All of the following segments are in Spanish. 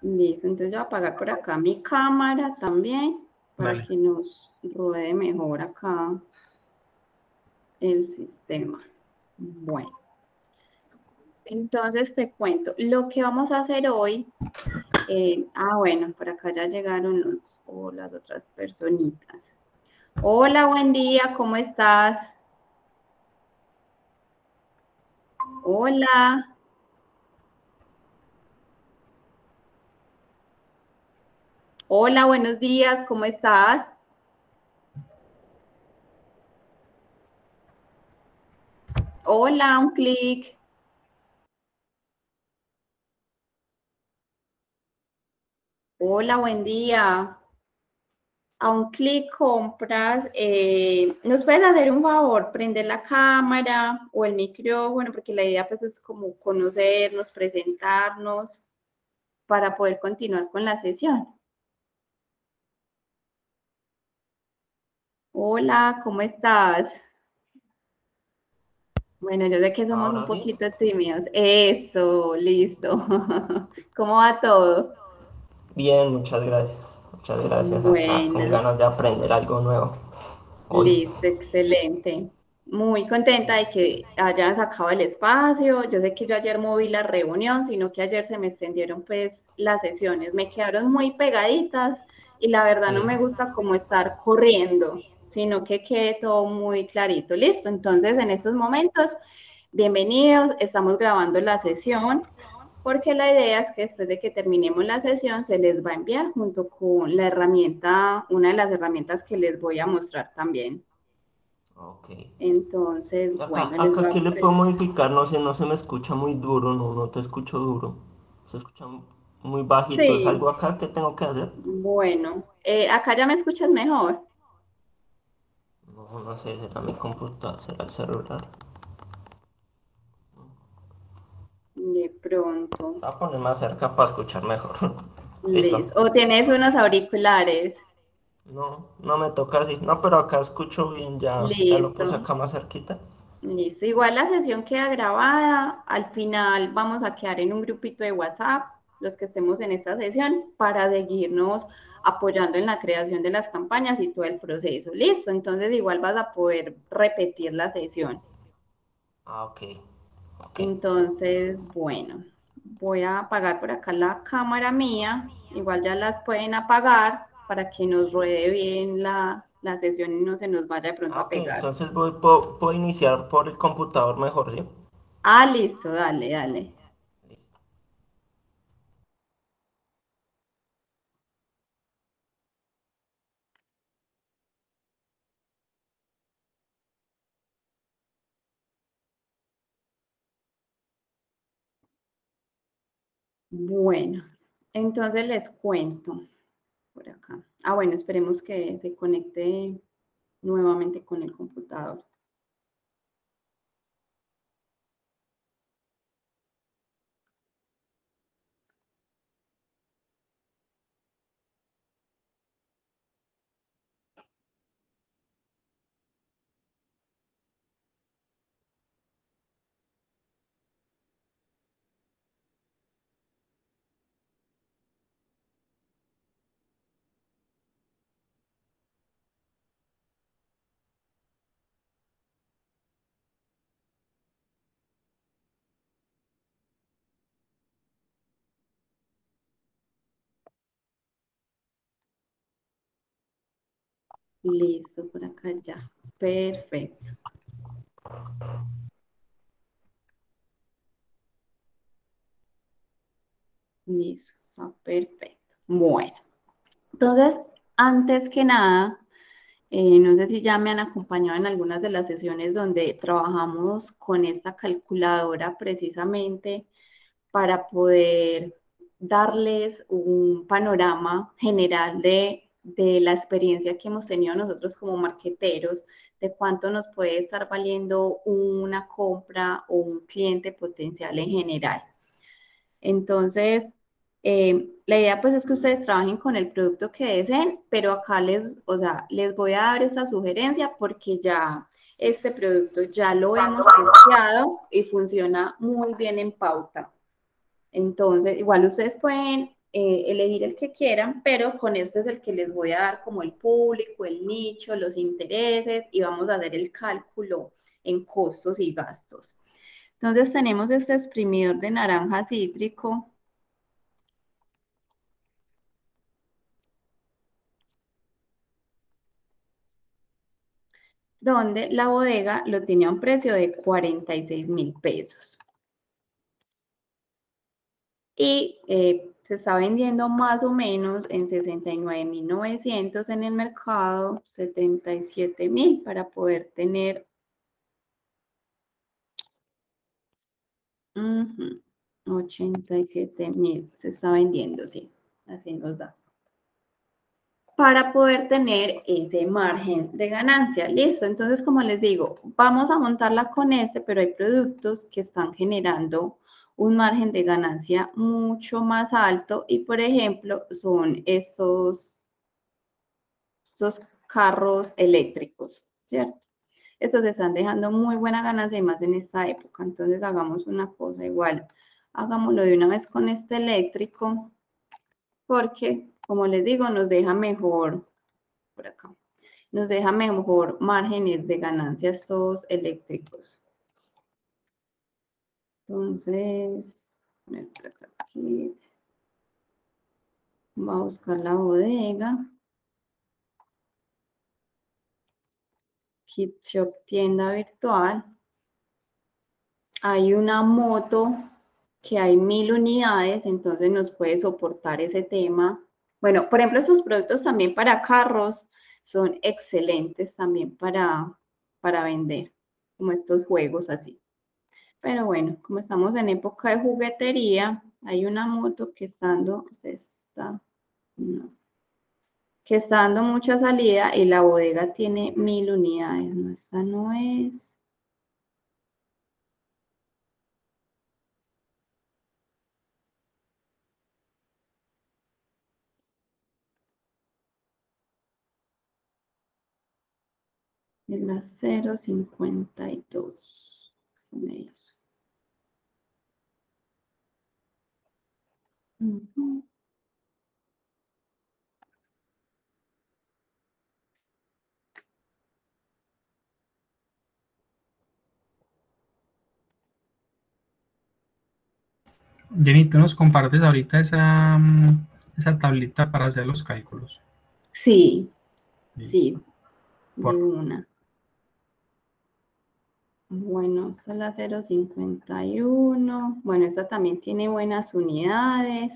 Listo, entonces yo voy a apagar por acá mi cámara también para Vale. que nos ruede mejor acá el sistema. Bueno, entonces te cuento, lo que vamos a hacer hoy, bueno, por acá ya llegaron las otras personitas. Hola, buen día, ¿cómo estás? Hola. Hola, buenos días, ¿cómo estás? Hola, un clic. Hola, buen día. A un clic compras. ¿Nos puedes hacer un favor? Prender la cámara o el micrófono, porque la idea pues es como conocernos, presentarnos para poder continuar con la sesión. Hola, ¿cómo estás? Bueno, yo sé que somos un Ahora sí. poquito tímidos. Eso, listo. ¿Cómo va todo? Bien, muchas gracias. Muchas gracias acá, con Buena. ganas de aprender algo nuevo. Hoy, Listo, excelente. Muy contenta sí. de que hayan sacado el espacio. Yo sé que yo ayer moví la reunión, sino que ayer se me extendieron pues las sesiones. Me quedaron muy pegaditas y la verdad no Sí. me gusta como estar corriendo, sino que quede todo muy clarito. Listo, entonces en estos momentos, bienvenidos. Estamos grabando la sesión porque la idea es que después de que terminemos la sesión se les va a enviar junto con la herramienta, una de las herramientas que les voy a mostrar también. Ok. Entonces, Acá, bueno, les acá, voy ¿qué a le puedo modificar? No sé, no se me escucha muy duro, no, no te escucho duro. Se escucha muy bajito. ¿Es Sí, algo acá que tengo que hacer? bueno, acá ya me escuchas mejor. No, no sé, será mi computador, será el celular. De pronto, Voy a poner más cerca para escuchar mejor. Listo. listo. O tienes unos auriculares. No, no me toca así. No, pero acá escucho bien, ya lo Listo, puse acá más cerquita. listo. Igual la sesión queda grabada. Al final vamos a quedar en un grupito de WhatsApp, los que estemos en esta sesión, para seguirnos apoyando en la creación de las campañas y todo el proceso. Listo, entonces igual vas a poder repetir la sesión. Ah, ok, ok. Entonces, bueno, voy a apagar por acá la cámara mía. Igual ya las pueden apagar para que nos ruede bien la sesión y no se nos vaya de pronto Ah, a ok, pegar. entonces puedo iniciar por el computador mejor, ¿sí? Ah, listo, dale, dale. Listo. Bueno, entonces les cuento por acá. Ah, bueno, esperemos que se conecte nuevamente con el computador. Listo, por acá ya. Perfecto. Listo, está perfecto. Bueno, entonces, antes que nada, no sé si ya me han acompañado en algunas de las sesiones donde trabajamos con esta calculadora precisamente para poder darles un panorama general de la experiencia que hemos tenido nosotros como marqueteros, de cuánto nos puede estar valiendo una compra o un cliente potencial en general. Entonces, la idea pues es que ustedes trabajen con el producto que deseen, pero acá o sea, les voy a dar esta sugerencia porque ya este producto ya lo hemos testeado y funciona muy bien en pauta. Entonces, igual ustedes pueden elegir el que quieran, pero con este es el que les voy a dar como el público, el nicho, los intereses y vamos a hacer el cálculo en costos y gastos. Entonces tenemos este exprimidor de naranja cítrico, donde la bodega lo tiene a un precio de 46.000 pesos. Y se está vendiendo más o menos en 69.900 en el mercado, 77.000 para poder tener 87.000 se está vendiendo, sí, así nos da. Para poder tener ese margen de ganancia. Listo, entonces como les digo, vamos a montarla con este, pero hay productos que están generando un margen de ganancia mucho más alto y por ejemplo son estos carros eléctricos, ¿cierto? Estos están dejando muy buena ganancia y más en esta época. Entonces hagamos una cosa igual, hagámoslo de una vez con este eléctrico porque como les digo nos deja mejor por acá. Nos deja mejor márgenes de ganancia estos eléctricos. Entonces, poner por acá aquí. Vamos a buscar la bodega. Kit Shop tienda virtual. Hay una moto que hay 1.000 unidades, entonces nos puede soportar ese tema. Bueno, por ejemplo, estos productos también para carros son excelentes también para vender, como estos juegos así. Pero bueno, como estamos en época de juguetería, hay una moto que no, que está dando mucha salida y la bodega tiene 1.000 unidades. No, esta no es la 052. Se me hizo. Jenny, tú nos compartes ahorita esa tablita para hacer los cálculos. Sí, Listo. sí, de una. Bueno, esta es la 051. Bueno, esta también tiene buenas unidades.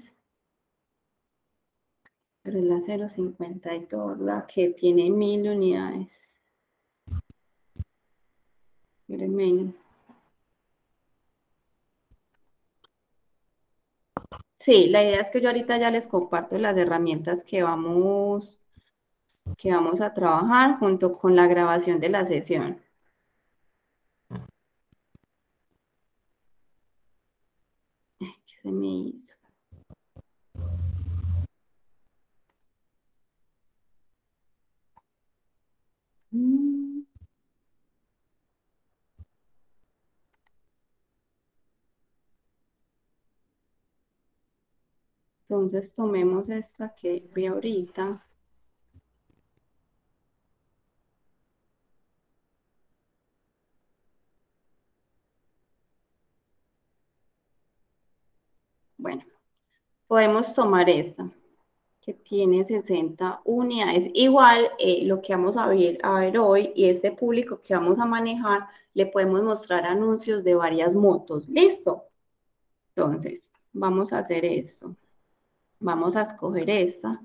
Pero es la 052, la que tiene 1.000 unidades. Sí, la idea es que yo ahorita ya les comparto las herramientas que vamos a trabajar junto con la grabación de la sesión. ¿Qué se me hizo? Entonces tomemos esta que vi ahorita. Bueno, podemos tomar esta, que tiene 60 unidades. Igual lo que vamos a ver hoy y este público que vamos a manejar, le podemos mostrar anuncios de varias motos. ¿Listo? Entonces, vamos a hacer esto. Vamos a escoger esta.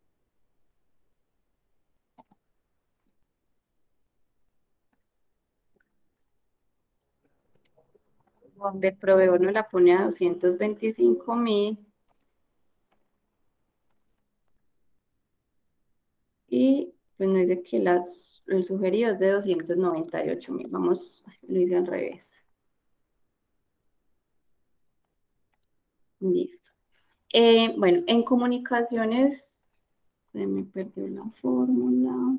Donde el proveedor nos la pone a 225.000. Y pues nos dice que el sugerido es de 298.000. Vamos, lo hice al revés. Listo. Bueno, en comunicaciones, se me perdió la fórmula.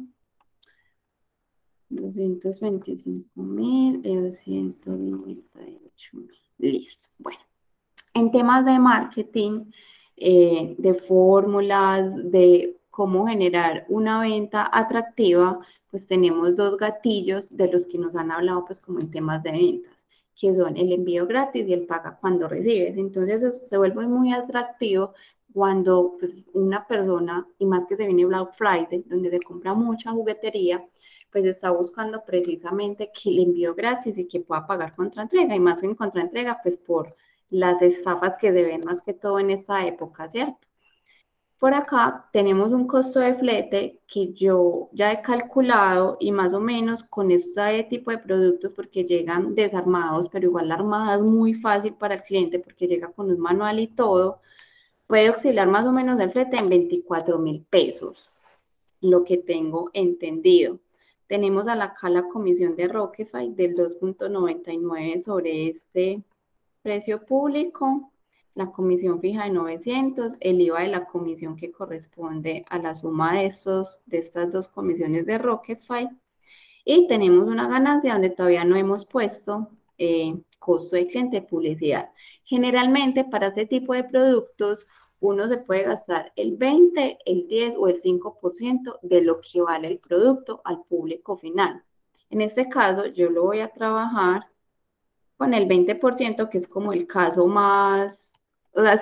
225.000 y 298.000. Listo. Bueno, en temas de marketing, de fórmulas, de cómo generar una venta atractiva, pues tenemos dos gatillos de los que nos han hablado pues como en temas de ventas, que son el envío gratis y el paga cuando recibes. Entonces eso se vuelve muy atractivo cuando pues, una persona, y más que se viene Black Friday, donde se compra mucha juguetería, pues está buscando precisamente que el envío gratis y que pueda pagar contra entrega, y más en contra entrega, pues por las estafas que se ven más que todo en esta época, ¿cierto? Por acá tenemos un costo de flete que yo ya he calculado y más o menos con este tipo de productos porque llegan desarmados, pero igual la armada es muy fácil para el cliente porque llega con un manual y todo, puede oscilar más o menos el flete en 24.000 pesos, lo que tengo entendido. Tenemos acá la comisión de Rockify del 2.99 sobre este precio público, la comisión fija de 900, el IVA de la comisión que corresponde a la suma de estas dos comisiones de Rocketfy, y tenemos una ganancia donde todavía no hemos puesto costo de cliente de publicidad. Generalmente para este tipo de productos uno se puede gastar el 20, el 10 o el 5% de lo que vale el producto al público final. En este caso yo lo voy a trabajar con el 20%, que es como el caso más, o sea,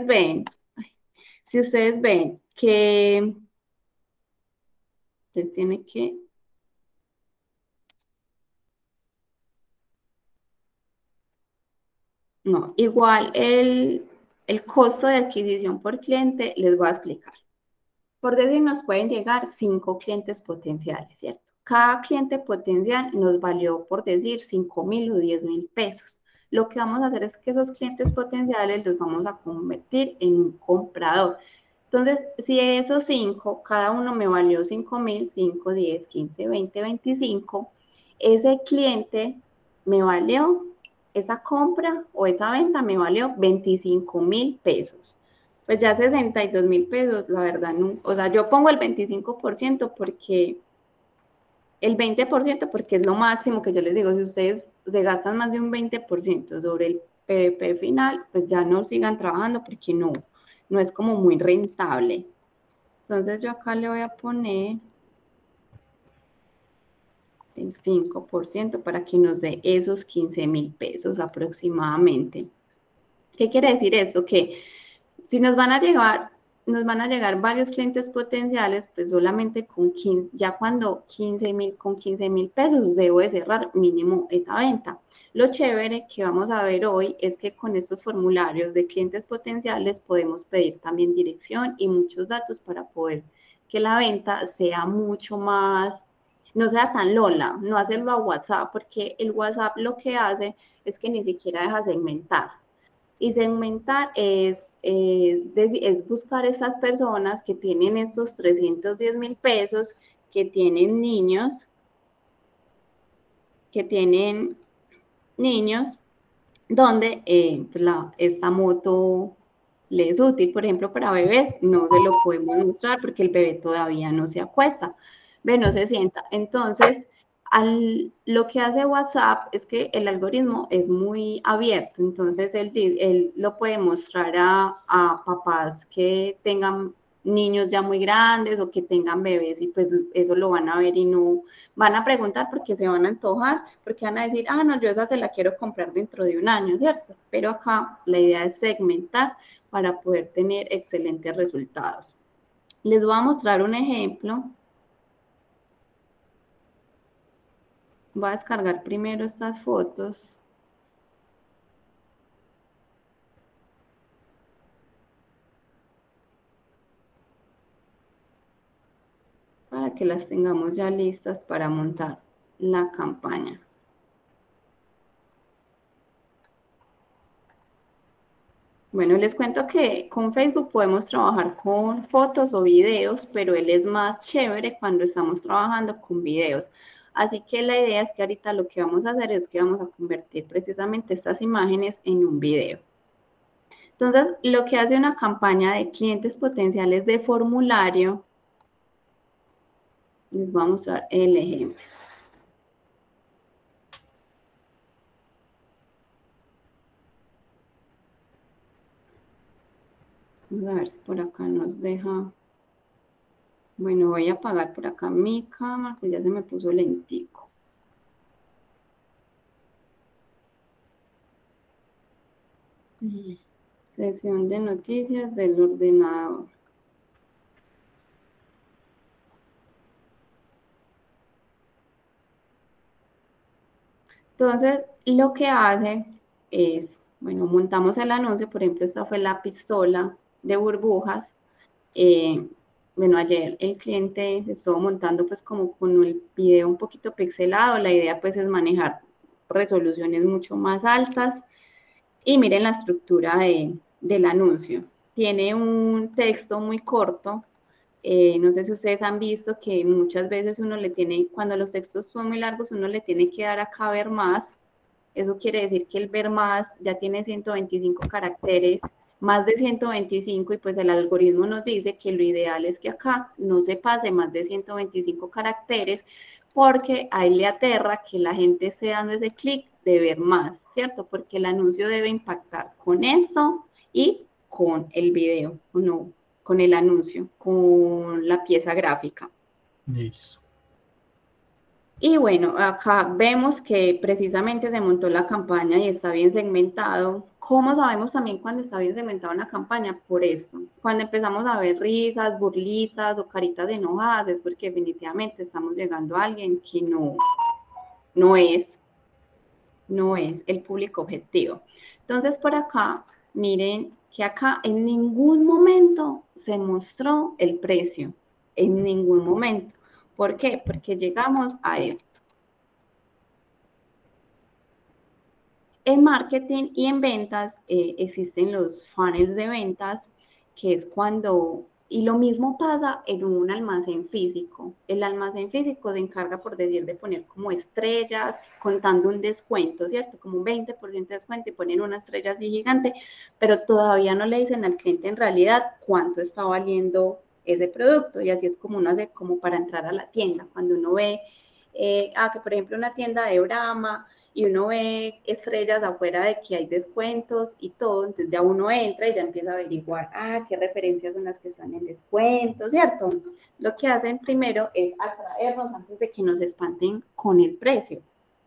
si ustedes ven que ustedes tienen que, no, igual el costo de adquisición por cliente les voy a explicar. Por decir, nos pueden llegar 5 clientes potenciales, ¿cierto? Cada cliente potencial nos valió, por decir, 5.000 o 10.000 pesos. Lo que vamos a hacer es que esos clientes potenciales los vamos a convertir en un comprador. Entonces, si de esos 5, cada uno me valió 5.000, 5, 10, 15, 20, 25, ese cliente me valió, esa compra o esa venta me valió 25.000 pesos. Pues ya 62.000 pesos, la verdad, no, o sea, yo pongo el 25% porque, el 20% porque es lo máximo que yo les digo, si ustedes se gastan más de un 20% sobre el PVP final, pues ya no sigan trabajando porque no es como muy rentable. Entonces yo acá le voy a poner el 5% para que nos dé esos 15.000 pesos aproximadamente. ¿Qué quiere decir esto? Que si nos van a llegar varios clientes potenciales, pues solamente con 15, ya cuando 15.000, con 15.000 pesos debo de cerrar mínimo esa venta. Lo chévere que vamos a ver hoy es que con estos formularios de clientes potenciales podemos pedir también dirección y muchos datos para poder que la venta sea mucho más, no sea tan lola, no hacerlo a WhatsApp, porque el WhatsApp lo que hace es que ni siquiera deja segmentar. Y segmentar es buscar esas personas que tienen estos 310.000 pesos, que tienen niños, que tienen niños, donde pues esta moto le es útil. Por ejemplo, para bebés no se lo podemos mostrar porque el bebé todavía no se acuesta, no se sienta. Entonces, lo que hace WhatsApp es que el algoritmo es muy abierto, entonces él lo puede mostrar a papás que tengan niños ya muy grandes o que tengan bebés, y pues eso lo van a ver y no van a preguntar porque se van a antojar, porque van a decir, ah, no, yo esa se la quiero comprar dentro de un año, ¿cierto? Pero acá la idea es segmentar para poder tener excelentes resultados. Les voy a mostrar un ejemplo. Voy a descargar primero estas fotos. Para que las tengamos ya listas para montar la campaña. Bueno, les cuento que con Facebook podemos trabajar con fotos o videos, pero él es más chévere cuando estamos trabajando con videos. Así que la idea es que ahorita lo que vamos a hacer es que vamos a convertir precisamente estas imágenes en un video. Entonces, lo que hace una campaña de clientes potenciales de formulario, les voy a mostrar el ejemplo. Vamos a ver si por acá nos deja. Bueno, voy a apagar por acá mi cámara, que ya se me puso lentico. Sesión de noticias del ordenador. Entonces, lo que hace es, bueno, montamos el anuncio, por ejemplo, esta fue la pistola de burbujas. Bueno, ayer el cliente estuvo montando pues como con el video un poquito pixelado, la idea pues es manejar resoluciones mucho más altas y miren la estructura del anuncio. Tiene un texto muy corto, no sé si ustedes han visto que muchas veces uno le tiene, cuando los textos son muy largos, uno le tiene que dar acá ver más. Eso quiere decir que el ver más ya tiene 125 caracteres, más de 125, y pues el algoritmo nos dice que lo ideal es que acá no se pase más de 125 caracteres, porque ahí le aterra que la gente esté dando ese clic de ver más, ¿cierto? Porque el anuncio debe impactar con esto y con el video, no, con el anuncio, con la pieza gráfica. Listo. Y bueno, acá vemos que precisamente se montó la campaña y está bien segmentado. ¿Cómo sabemos también cuando está bien segmentada una campaña? Por esto. Cuando empezamos a ver risas, burlitas o caritas enojadas, es porque definitivamente estamos llegando a alguien que no es el público objetivo. Entonces, por acá, miren que acá en ningún momento se mostró el precio. En ningún momento. ¿Por qué? Porque llegamos a esto. En marketing y en ventas existen los funnels de ventas, que es cuando, y lo mismo pasa en un almacén físico. El almacén físico se encarga, por decir, de poner como estrellas, contando un descuento, ¿cierto? Como un 20% de descuento y ponen una estrella así gigante, pero todavía no le dicen al cliente en realidad cuánto está valiendo ese producto. Y así es como uno hace como para entrar a la tienda. Cuando uno ve, que por ejemplo una tienda de Brahma, y uno ve estrellas afuera de que hay descuentos y todo, entonces ya uno entra y ya empieza a averiguar, qué referencias son las que están en descuento, ¿cierto? Lo que hacen primero es atraernos antes de que nos espanten con el precio.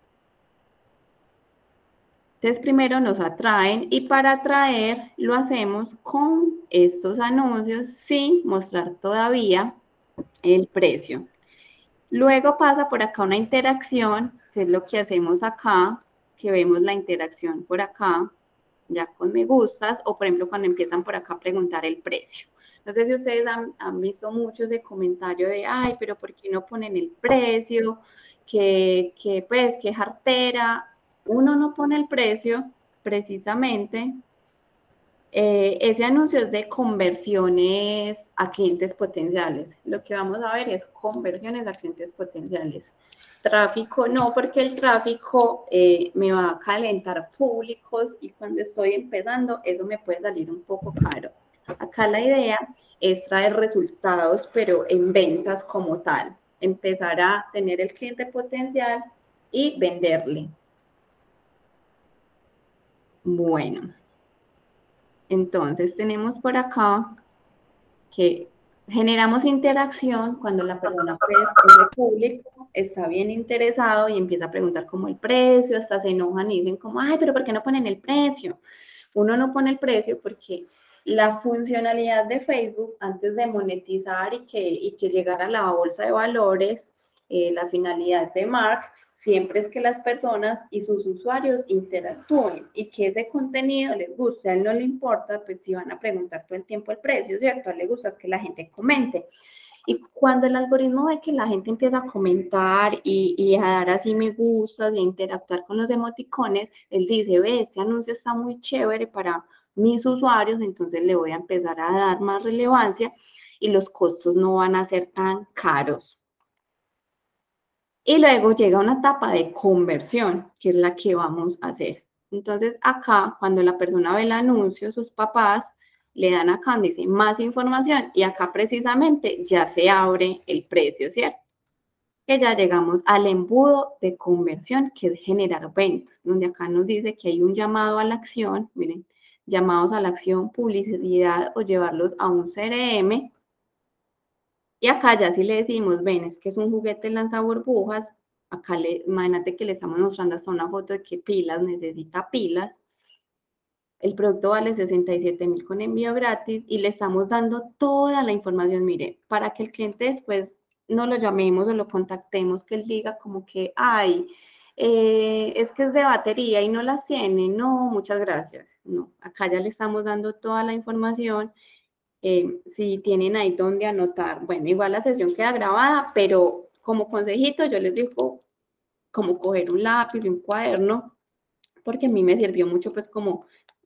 Entonces primero nos atraen y para atraer lo hacemos con estos anuncios sin mostrar todavía el precio. Luego pasa por acá una interacción, que es lo que hacemos acá, que vemos la interacción por acá, ya con me gustas, o por ejemplo cuando empiezan por acá a preguntar el precio. No sé si ustedes han visto mucho ese comentario de, ay, pero ¿por qué no ponen el precio? Pues, que jartera. Uno no pone el precio precisamente. Ese anuncio es de conversiones a clientes potenciales. Lo que vamos a ver es conversiones a clientes potenciales. Tráfico no, porque el tráfico me va a calentar públicos y cuando estoy empezando eso me puede salir un poco caro. Acá la idea es traer resultados, pero en ventas como tal. Empezar a tener el cliente potencial y venderle. Bueno. Entonces tenemos por acá que generamos interacción cuando la persona, pues, ese público está bien interesado y empieza a preguntar como el precio, hasta se enojan y dicen como, ay, pero ¿por qué no ponen el precio? Uno no pone el precio porque la funcionalidad de Facebook, antes de monetizar y que llegara a la bolsa de valores, la finalidad de Mark siempre es que las personas y sus usuarios interactúen y que ese contenido les guste. A él no le importa, pues si van a preguntar todo el tiempo el precio, ¿cierto? A él le gusta es que la gente comente. Y cuando el algoritmo ve que la gente empieza a comentar y a dar así me gustas y a interactuar con los emoticones, él dice, ve, este anuncio está muy chévere para mis usuarios, entonces le voy a empezar a dar más relevancia y los costos no van a ser tan caros. Y luego llega una etapa de conversión, que es la que vamos a hacer. Entonces acá, cuando la persona ve el anuncio, sus papás le dan acá, dice más información, y acá precisamente ya se abre el precio, ¿cierto? Que ya llegamos al embudo de conversión, que es generar ventas, donde acá nos dice que hay un llamado a la acción, miren, llamados a la acción, publicidad o llevarlos a un CRM. Y acá ya si le decimos, ven, es que es un juguete lanza burbujas, acá imagínate que le estamos mostrando hasta una foto de que pilas, necesita pilas. El producto vale 67.000 con envío gratis y le estamos dando toda la información, mire, para que el cliente después no lo llamemos o lo contactemos, que él diga como que, ay, es que es de batería y no las tiene, no, muchas gracias. No, acá ya le estamos dando toda la información. Si tienen ahí donde anotar, bueno, igual la sesión queda grabada, pero como consejito yo les digo como coger un lápiz y un cuaderno, porque a mí me sirvió mucho pues como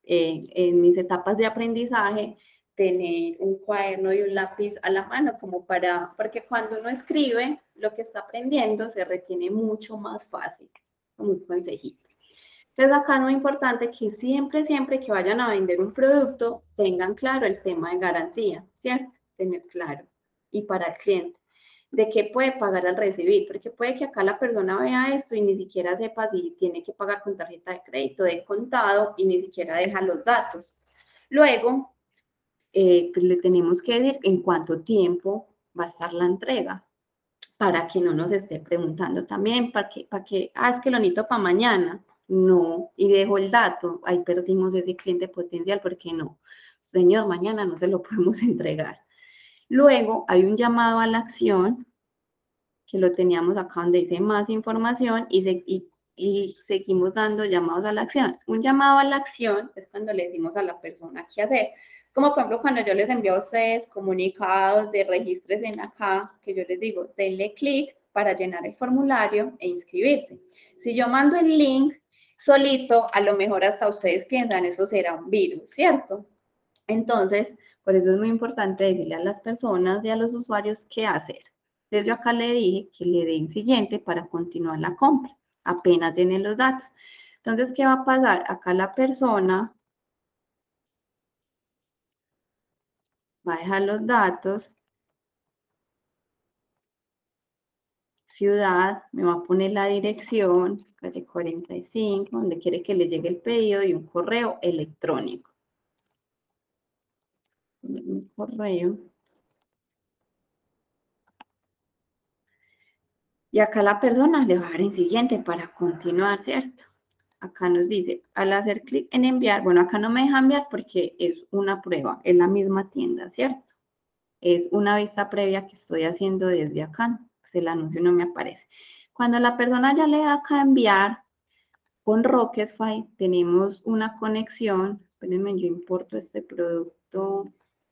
en mis etapas de aprendizaje, tener un cuaderno y un lápiz a la mano, como porque cuando uno escribe lo que está aprendiendo se retiene mucho más fácil, como un consejito. Entonces acá es muy importante que siempre que vayan a vender un producto, tengan claro el tema de garantía, ¿cierto? Tener claro. Y para el cliente, de qué puede pagar al recibir, porque puede que acá la persona vea esto y ni siquiera sepa si tiene que pagar con tarjeta de crédito, de contado, y ni siquiera deja los datos. Luego, pues le tenemos que decir en cuánto tiempo va a estar la entrega, para que no nos esté preguntando también, es que lo necesito para mañana. No, y dejo el dato, ahí perdimos ese cliente potencial, porque no, señor, mañana no se lo podemos entregar. Luego hay un llamado a la acción, que lo teníamos acá donde dice más información, y seguimos dando llamados a la acción. Un llamado a la acción es cuando le decimos a la persona qué hacer. Como por ejemplo cuando yo les envío a ustedes comunicados de registres en acá, que yo les digo, denle clic para llenar el formulario e inscribirse. Si yo mando el link solito, a lo mejor hasta ustedes piensan, eso será un virus, ¿cierto? Entonces, por eso es muy importante decirle a las personas y a los usuarios qué hacer. Entonces yo acá le dije que le den siguiente para continuar la compra, apenas tienen los datos. Entonces, ¿qué va a pasar? Acá la persona va a dejar los datos, ciudad, me va a poner la dirección, calle 45, donde quiere que le llegue el pedido, y un correo electrónico. Un correo. Y acá la persona le va a dar en siguiente para continuar, ¿cierto? Acá nos dice, al hacer clic en enviar, bueno, acá no me deja enviar porque es una prueba, es la misma tienda, ¿cierto? Es una vista previa que estoy haciendo desde acá, pues el anuncio no me aparece. Cuando la persona ya le da acá a enviar, con Rocketfy tenemos una conexión, espérenme, yo importo este producto.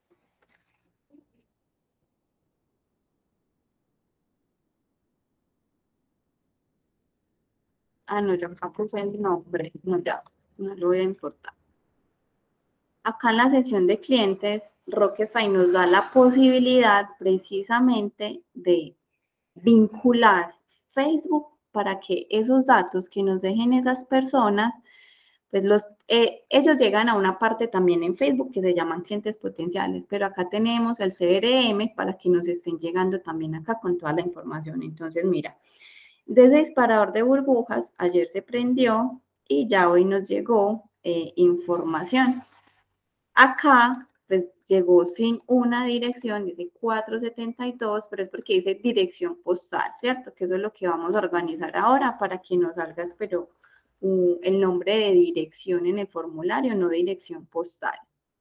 Ah, no, yo acá puse el nombre, no, ya, no lo voy a importar. Acá en la sesión de clientes, Rocketfy nos da la posibilidad precisamente de vincular Facebook para que esos datos que nos dejen esas personas, pues ellos llegan a una parte también en Facebook que se llaman clientes potenciales, pero acá tenemos el CRM para que nos estén llegando también acá con toda la información. Entonces, mira, desde disparador de burbujas, ayer se prendió y ya hoy nos llegó información. Acá, pues llegó sin una dirección, dice 472, pero es porque dice dirección postal, ¿cierto? Que eso es lo que vamos a organizar ahora para que nos salga, pero el nombre de dirección en el formulario, no dirección postal.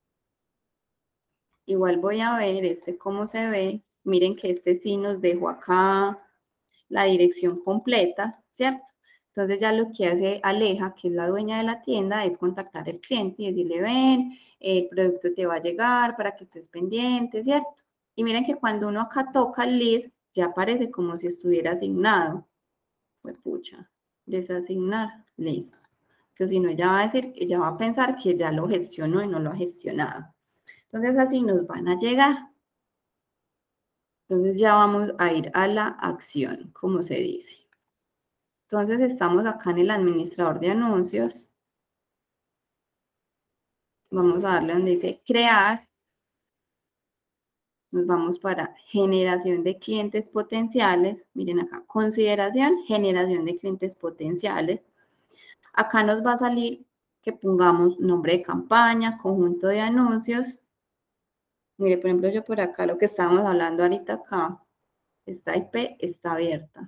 Igual voy a ver cómo se ve. Miren que sí nos dejó acá la dirección completa, ¿cierto? Entonces ya lo que hace Aleja, que es la dueña de la tienda, es contactar al cliente y decirle, ven, el producto te va a llegar para que estés pendiente, ¿cierto? Y miren que cuando uno acá toca el lead, ya aparece como si estuviera asignado. Pues pucha, desasignar, listo. Que si no, ella va a decir, ella va a pensar que ya lo gestionó y no lo ha gestionado. Entonces así nos van a llegar. Entonces ya vamos a ir a la acción, como se dice. Entonces estamos acá en el administrador de anuncios. Vamos a darle donde dice crear. Nos vamos para generación de clientes potenciales. Miren acá, consideración, generación de clientes potenciales. Acá nos va a salir que pongamos nombre de campaña, conjunto de anuncios. Mire, por ejemplo, yo por acá, lo que estábamos hablando ahorita acá, esta IP está abierta.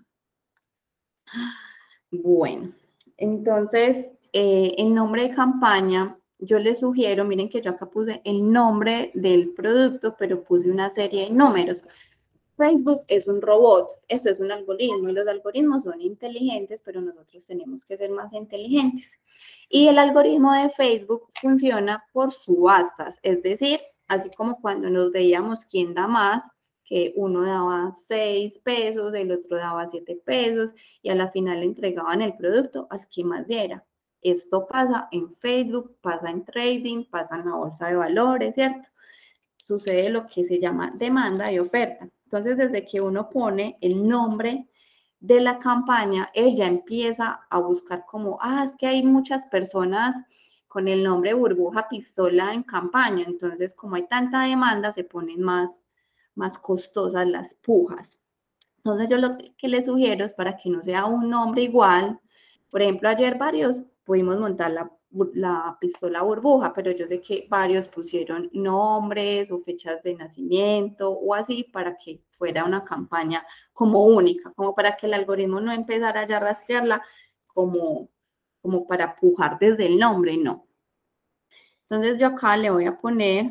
Bueno, entonces, el nombre de campaña, yo les sugiero, miren que yo acá puse el nombre del producto, pero puse una serie de números. Facebook es un robot, esto es un algoritmo y los algoritmos son inteligentes, pero nosotros tenemos que ser más inteligentes. Y el algoritmo de Facebook funciona por subastas, es decir, así como cuando nos veíamos quién da más, que uno daba 6 pesos, el otro daba 7 pesos y a la final le entregaban el producto al que más diera. Esto pasa en Facebook, pasa en trading, pasa en la bolsa de valores, ¿cierto? Sucede lo que se llama demanda y oferta. Entonces, desde que uno pone el nombre de la campaña, ella empieza a buscar como, es que hay muchas personas con el nombre burbuja pistola en campaña, entonces como hay tanta demanda, se ponen más costosas las pujas. Entonces yo lo que les sugiero es para que no sea un nombre igual. Por ejemplo, ayer varios pudimos montar la pistola burbuja, pero yo sé que varios pusieron nombres o fechas de nacimiento o así para que fuera una campaña como única, como para que el algoritmo no empezara ya a rastrearla como para pujar desde el nombre, no. Entonces yo acá le voy a poner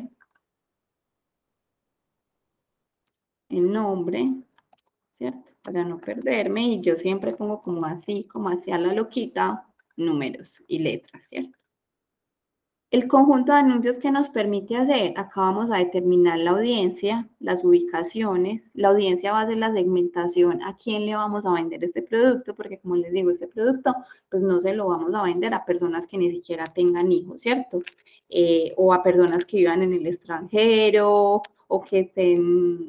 el nombre, ¿cierto? Para no perderme, y yo siempre pongo como así, como hacia la loquita, números y letras, ¿cierto? El conjunto de anuncios que nos permite hacer, acá vamos a determinar la audiencia, las ubicaciones, la audiencia va a ser la segmentación, a quién le vamos a vender este producto, porque como les digo, este producto, pues no se lo vamos a vender a personas que ni siquiera tengan hijos, ¿cierto? O a personas que vivan en el extranjero, o que estén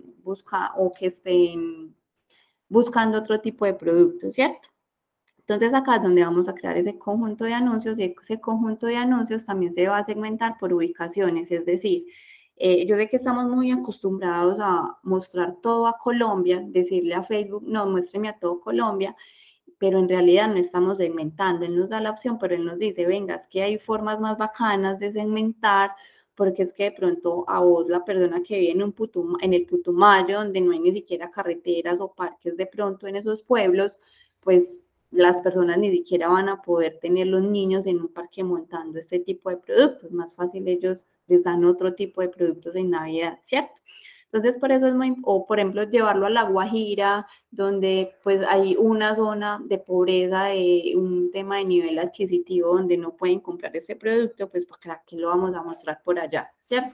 buscando otro tipo de productos, ¿cierto? Entonces acá es donde vamos a crear ese conjunto de anuncios y ese conjunto de anuncios también se va a segmentar por ubicaciones, es decir, yo sé que estamos muy acostumbrados a mostrar todo a Colombia, decirle a Facebook, no, muéstreme a todo Colombia, pero en realidad no estamos segmentando. Él nos da la opción, pero él nos dice, venga, es que hay formas más bacanas de segmentar, porque es que de pronto a vos, la persona que vive en el Putumayo, donde no hay ni siquiera carreteras o parques de pronto en esos pueblos, pues las personas ni siquiera van a poder tener los niños en un parque montando este tipo de productos. Más fácil ellos les dan otro tipo de productos en Navidad, ¿cierto? Entonces, por eso es muy, o por ejemplo, llevarlo a La Guajira, donde pues hay una zona de pobreza, de un tema de nivel adquisitivo, donde no pueden comprar este producto, pues para qué lo vamos a mostrar por allá, ¿cierto?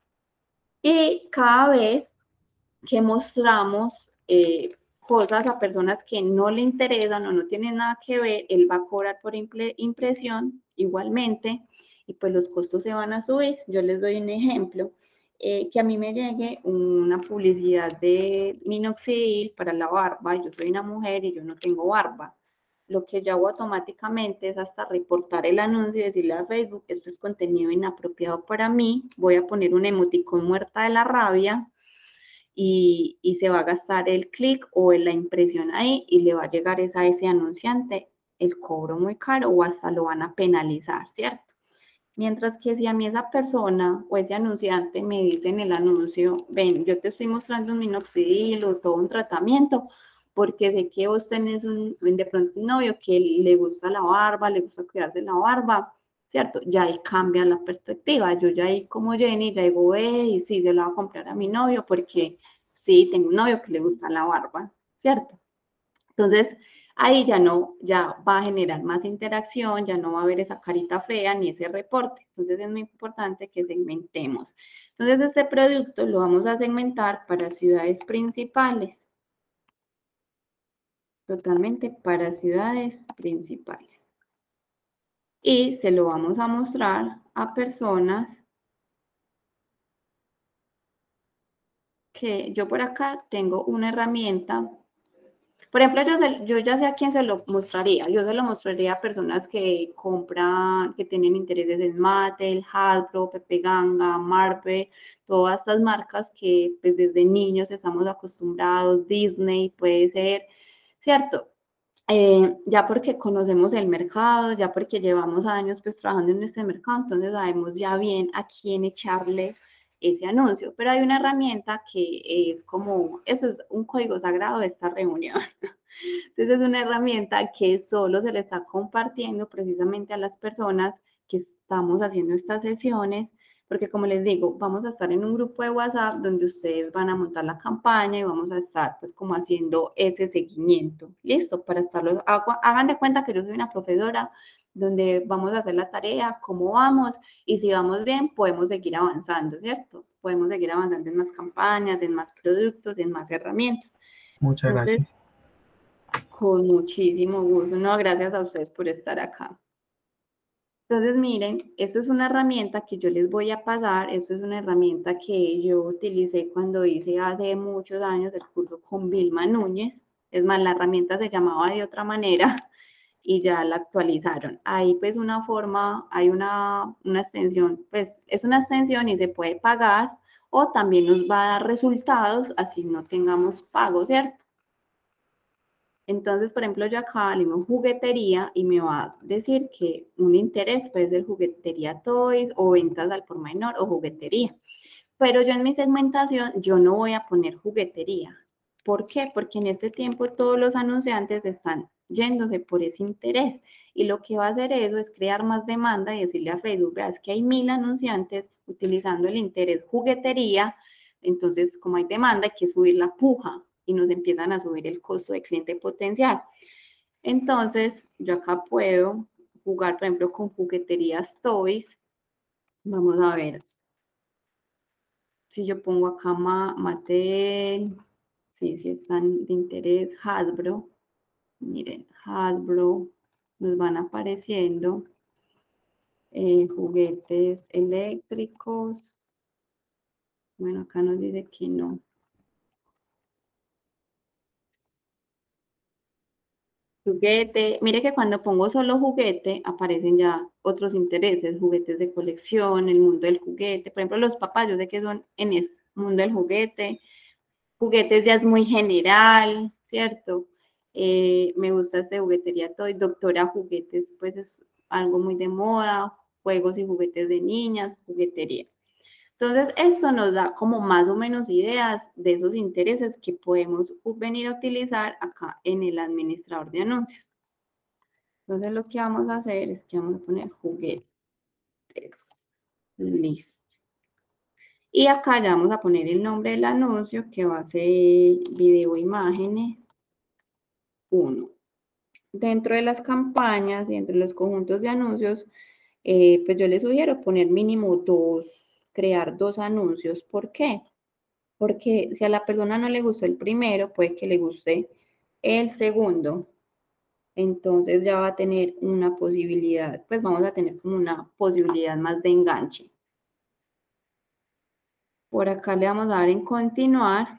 Y cada vez que mostramos cosas a personas que no le interesan o no tienen nada que ver, él va a cobrar por impresión igualmente y pues los costos se van a subir. Yo les doy un ejemplo, que a mí me llegue una publicidad de minoxidil para la barba, yo soy una mujer y yo no tengo barba. Lo que yo hago automáticamente es hasta reportar el anuncio y decirle a Facebook, esto es contenido inapropiado para mí, voy a poner un emoticón muerta de la rabia, y se va a gastar el clic o la impresión ahí y le va a llegar a ese anunciante el cobro muy caro o hasta lo van a penalizar, ¿cierto? Mientras que si a mí esa persona o ese anunciante me dice en el anuncio, ven, yo te estoy mostrando un minoxidil o todo un tratamiento, porque sé que vos tenés de pronto un novio que le gusta la barba, le gusta cuidarse la barba, ¿cierto? Ya ahí cambia la perspectiva. Yo ya ahí como Jenny, ya digo, y sí, se lo voy a comprar a mi novio porque sí, tengo un novio que le gusta la barba, ¿cierto? Entonces, ahí ya va a generar más interacción, ya no va a haber esa carita fea ni ese reporte. Entonces, es muy importante que segmentemos. Entonces, este producto lo vamos a segmentar para ciudades principales. Totalmente para ciudades principales. Y se lo vamos a mostrar a personas que yo por acá tengo una herramienta. Por ejemplo, yo ya sé a quién se lo mostraría. Yo se lo mostraría a personas que compran, que tienen intereses en Mattel, Hasbro, Pepe Ganga, Marvel, todas estas marcas que pues, desde niños estamos acostumbrados, Disney puede ser, ¿cierto? ya porque conocemos el mercado, ya porque llevamos años pues trabajando en este mercado, entonces sabemos ya bien a quién echarle ese anuncio. Pero hay una herramienta que es como, eso es un código sagrado de esta reunión. Entonces es una herramienta que solo se le está compartiendo precisamente a las personas que estamos haciendo estas sesiones, porque como les digo, vamos a estar en un grupo de WhatsApp donde ustedes van a montar la campaña y vamos a estar pues como haciendo ese seguimiento, ¿listo? Para estarlos, hagan de cuenta que yo soy una profesora donde vamos a hacer la tarea, cómo vamos, y si vamos bien, podemos seguir avanzando, ¿cierto? Podemos seguir avanzando en más campañas, en más productos, en más herramientas. Muchas Entonces, gracias. con muchísimo gusto. No, gracias a ustedes por estar acá. Entonces, miren, esto es una herramienta que yo les voy a pasar. Esto es una herramienta que yo utilicé cuando hice hace muchos años el curso con Vilma Núñez. Es más, la herramienta se llamaba de otra manera y ya la actualizaron. Ahí pues una forma, hay una extensión, pues es una extensión y se puede pagar o también nos va a dar resultados así no tengamos pago, ¿cierto? Entonces, por ejemplo, yo acá le digo juguetería y me va a decir que un interés puede ser juguetería toys o ventas al por menor o juguetería. Pero yo en mi segmentación, yo no voy a poner juguetería. ¿Por qué? Porque en este tiempo todos los anunciantes están yéndose por ese interés. Y lo que va a hacer eso es crear más demanda y decirle a Facebook, es que hay 1000 anunciantes utilizando el interés juguetería. Entonces, como hay demanda, hay que subir la puja y nos empiezan a subir el costo de cliente potencial. Entonces, yo acá puedo jugar, por ejemplo, con jugueterías toys. Vamos a ver. Si yo pongo acá Mattel, sí están de interés, Hasbro, miren, Hasbro, nos van apareciendo juguetes eléctricos. Bueno, acá nos dice que no. Juguete, mire que cuando pongo solo juguete aparecen ya otros intereses, juguetes de colección, el mundo del juguete. Por ejemplo, los papás, yo sé que son en el mundo del juguete. Juguetes ya es muy general, ¿cierto? Me gusta este juguetería Toy, doctora juguetes, pues es algo muy de moda, juegos y juguetes de niñas, juguetería. Entonces, esto nos da como más o menos ideas de esos intereses que podemos venir a utilizar acá en el administrador de anuncios. Entonces, lo que vamos a hacer es que vamos a poner juguetes, listo. Y acá ya vamos a poner el nombre del anuncio que va a ser video imágenes 1. Dentro de las campañas y entre los conjuntos de anuncios, pues yo les sugiero poner mínimo 2, crear 2 anuncios. ¿Por qué? Porque si a la persona no le gustó el primero, puede que le guste el segundo. Entonces ya va a tener una posibilidad, pues vamos a tener como una posibilidad más de enganche. Por acá le vamos a dar en continuar.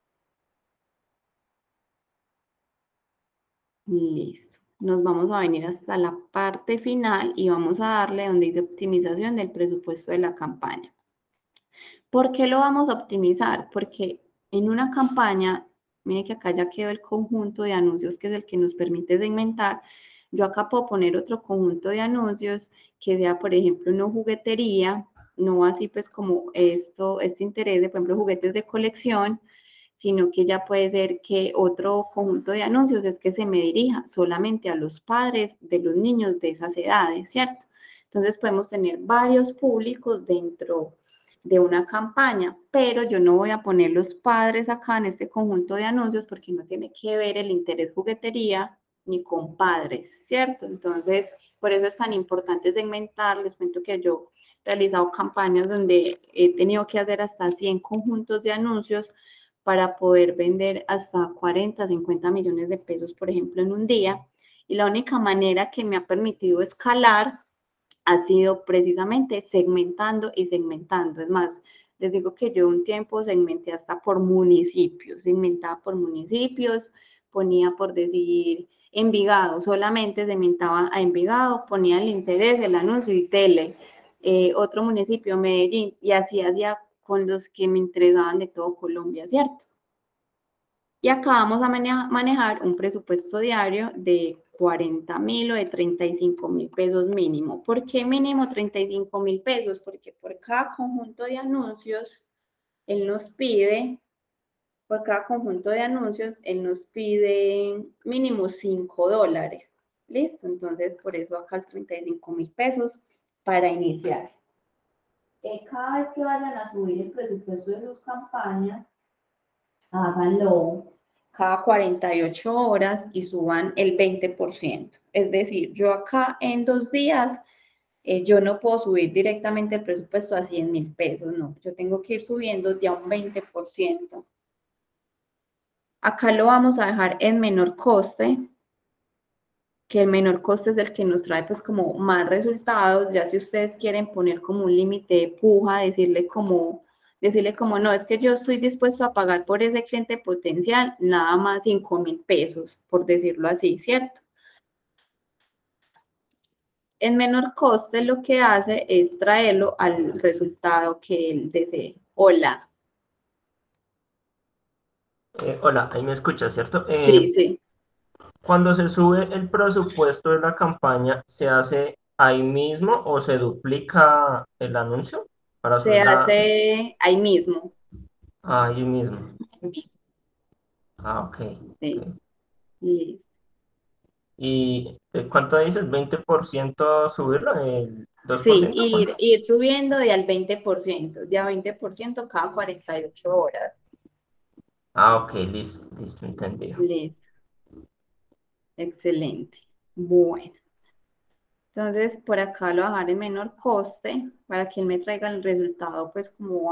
Listo. Nos vamos a venir hasta la parte final y vamos a darle donde dice optimización del presupuesto de la campaña. ¿Por qué lo vamos a optimizar? Porque en una campaña, mire que acá ya quedó el conjunto de anuncios que es el que nos permite segmentar. Yo acá puedo poner otro conjunto de anuncios que sea, por ejemplo, no juguetería, no así pues como este interés de, por ejemplo, juguetes de colección, sino que ya puede ser que otro conjunto de anuncios es que se me dirija solamente a los padres de los niños de esas edades, ¿cierto? Entonces podemos tener varios públicos dentro de una campaña, pero yo no voy a poner los padres acá en este conjunto de anuncios porque no tiene que ver el interés juguetería ni con padres, ¿cierto? Entonces, por eso es tan importante segmentar. Les cuento que yo he realizado campañas donde he tenido que hacer hasta 100 conjuntos de anuncios para poder vender hasta 40, 50 millones de pesos, por ejemplo, en un día. Y la única manera que me ha permitido escalar ha sido precisamente segmentando y segmentando. Es más, les digo que yo un tiempo segmenté hasta por municipios, segmentaba por municipios, ponía por decir Envigado, solamente segmentaba a Envigado, ponía el interés, el anuncio y tele. Otro municipio, Medellín, y así hacía con los que me entregaban de todo Colombia, ¿cierto? Y acá vamos a manejar un presupuesto diario de 40.000 o de 35.000 pesos mínimo. ¿Por qué mínimo 35.000 pesos? Porque por cada conjunto de anuncios, él nos pide, por cada conjunto de anuncios, él nos pide mínimo $5. ¿Listo? Entonces, por eso acá el 35.000 pesos para iniciar. Cada vez que vayan a subir el presupuesto de sus campañas, háganlo cada 48 horas y suban el 20%. Es decir, yo acá en 2 días, yo no puedo subir directamente el presupuesto a 100.000 pesos, no. Yo tengo que ir subiendo ya un 20%. Acá lo vamos a dejar en menor coste, que el menor coste es el que nos trae pues como más resultados. Ya si ustedes quieren poner como un límite de puja, decirle como no, es que yo estoy dispuesto a pagar por ese cliente potencial nada más 5.000 pesos, por decirlo así, ¿cierto? En menor coste lo que hace es traerlo al resultado que él desee. Hola. Hola, ahí me escuchas, ¿cierto? Sí, sí. Cuando se sube el presupuesto de la campaña, ¿se hace ahí mismo o se duplica el anuncio para Se subirla hace ahí mismo. ahí mismo? Ah, ok. Sí, Ok. listo. ¿Y cuánto dices? ¿20% subirlo? ¿El Sí, 2%? ir subiendo de al 20%, de a 20% cada 48 horas. Ah, ok, listo, listo, entendido. Listo, excelente. Bueno, entonces por acá lo voy a dejar en menor coste para que él me traiga el resultado pues como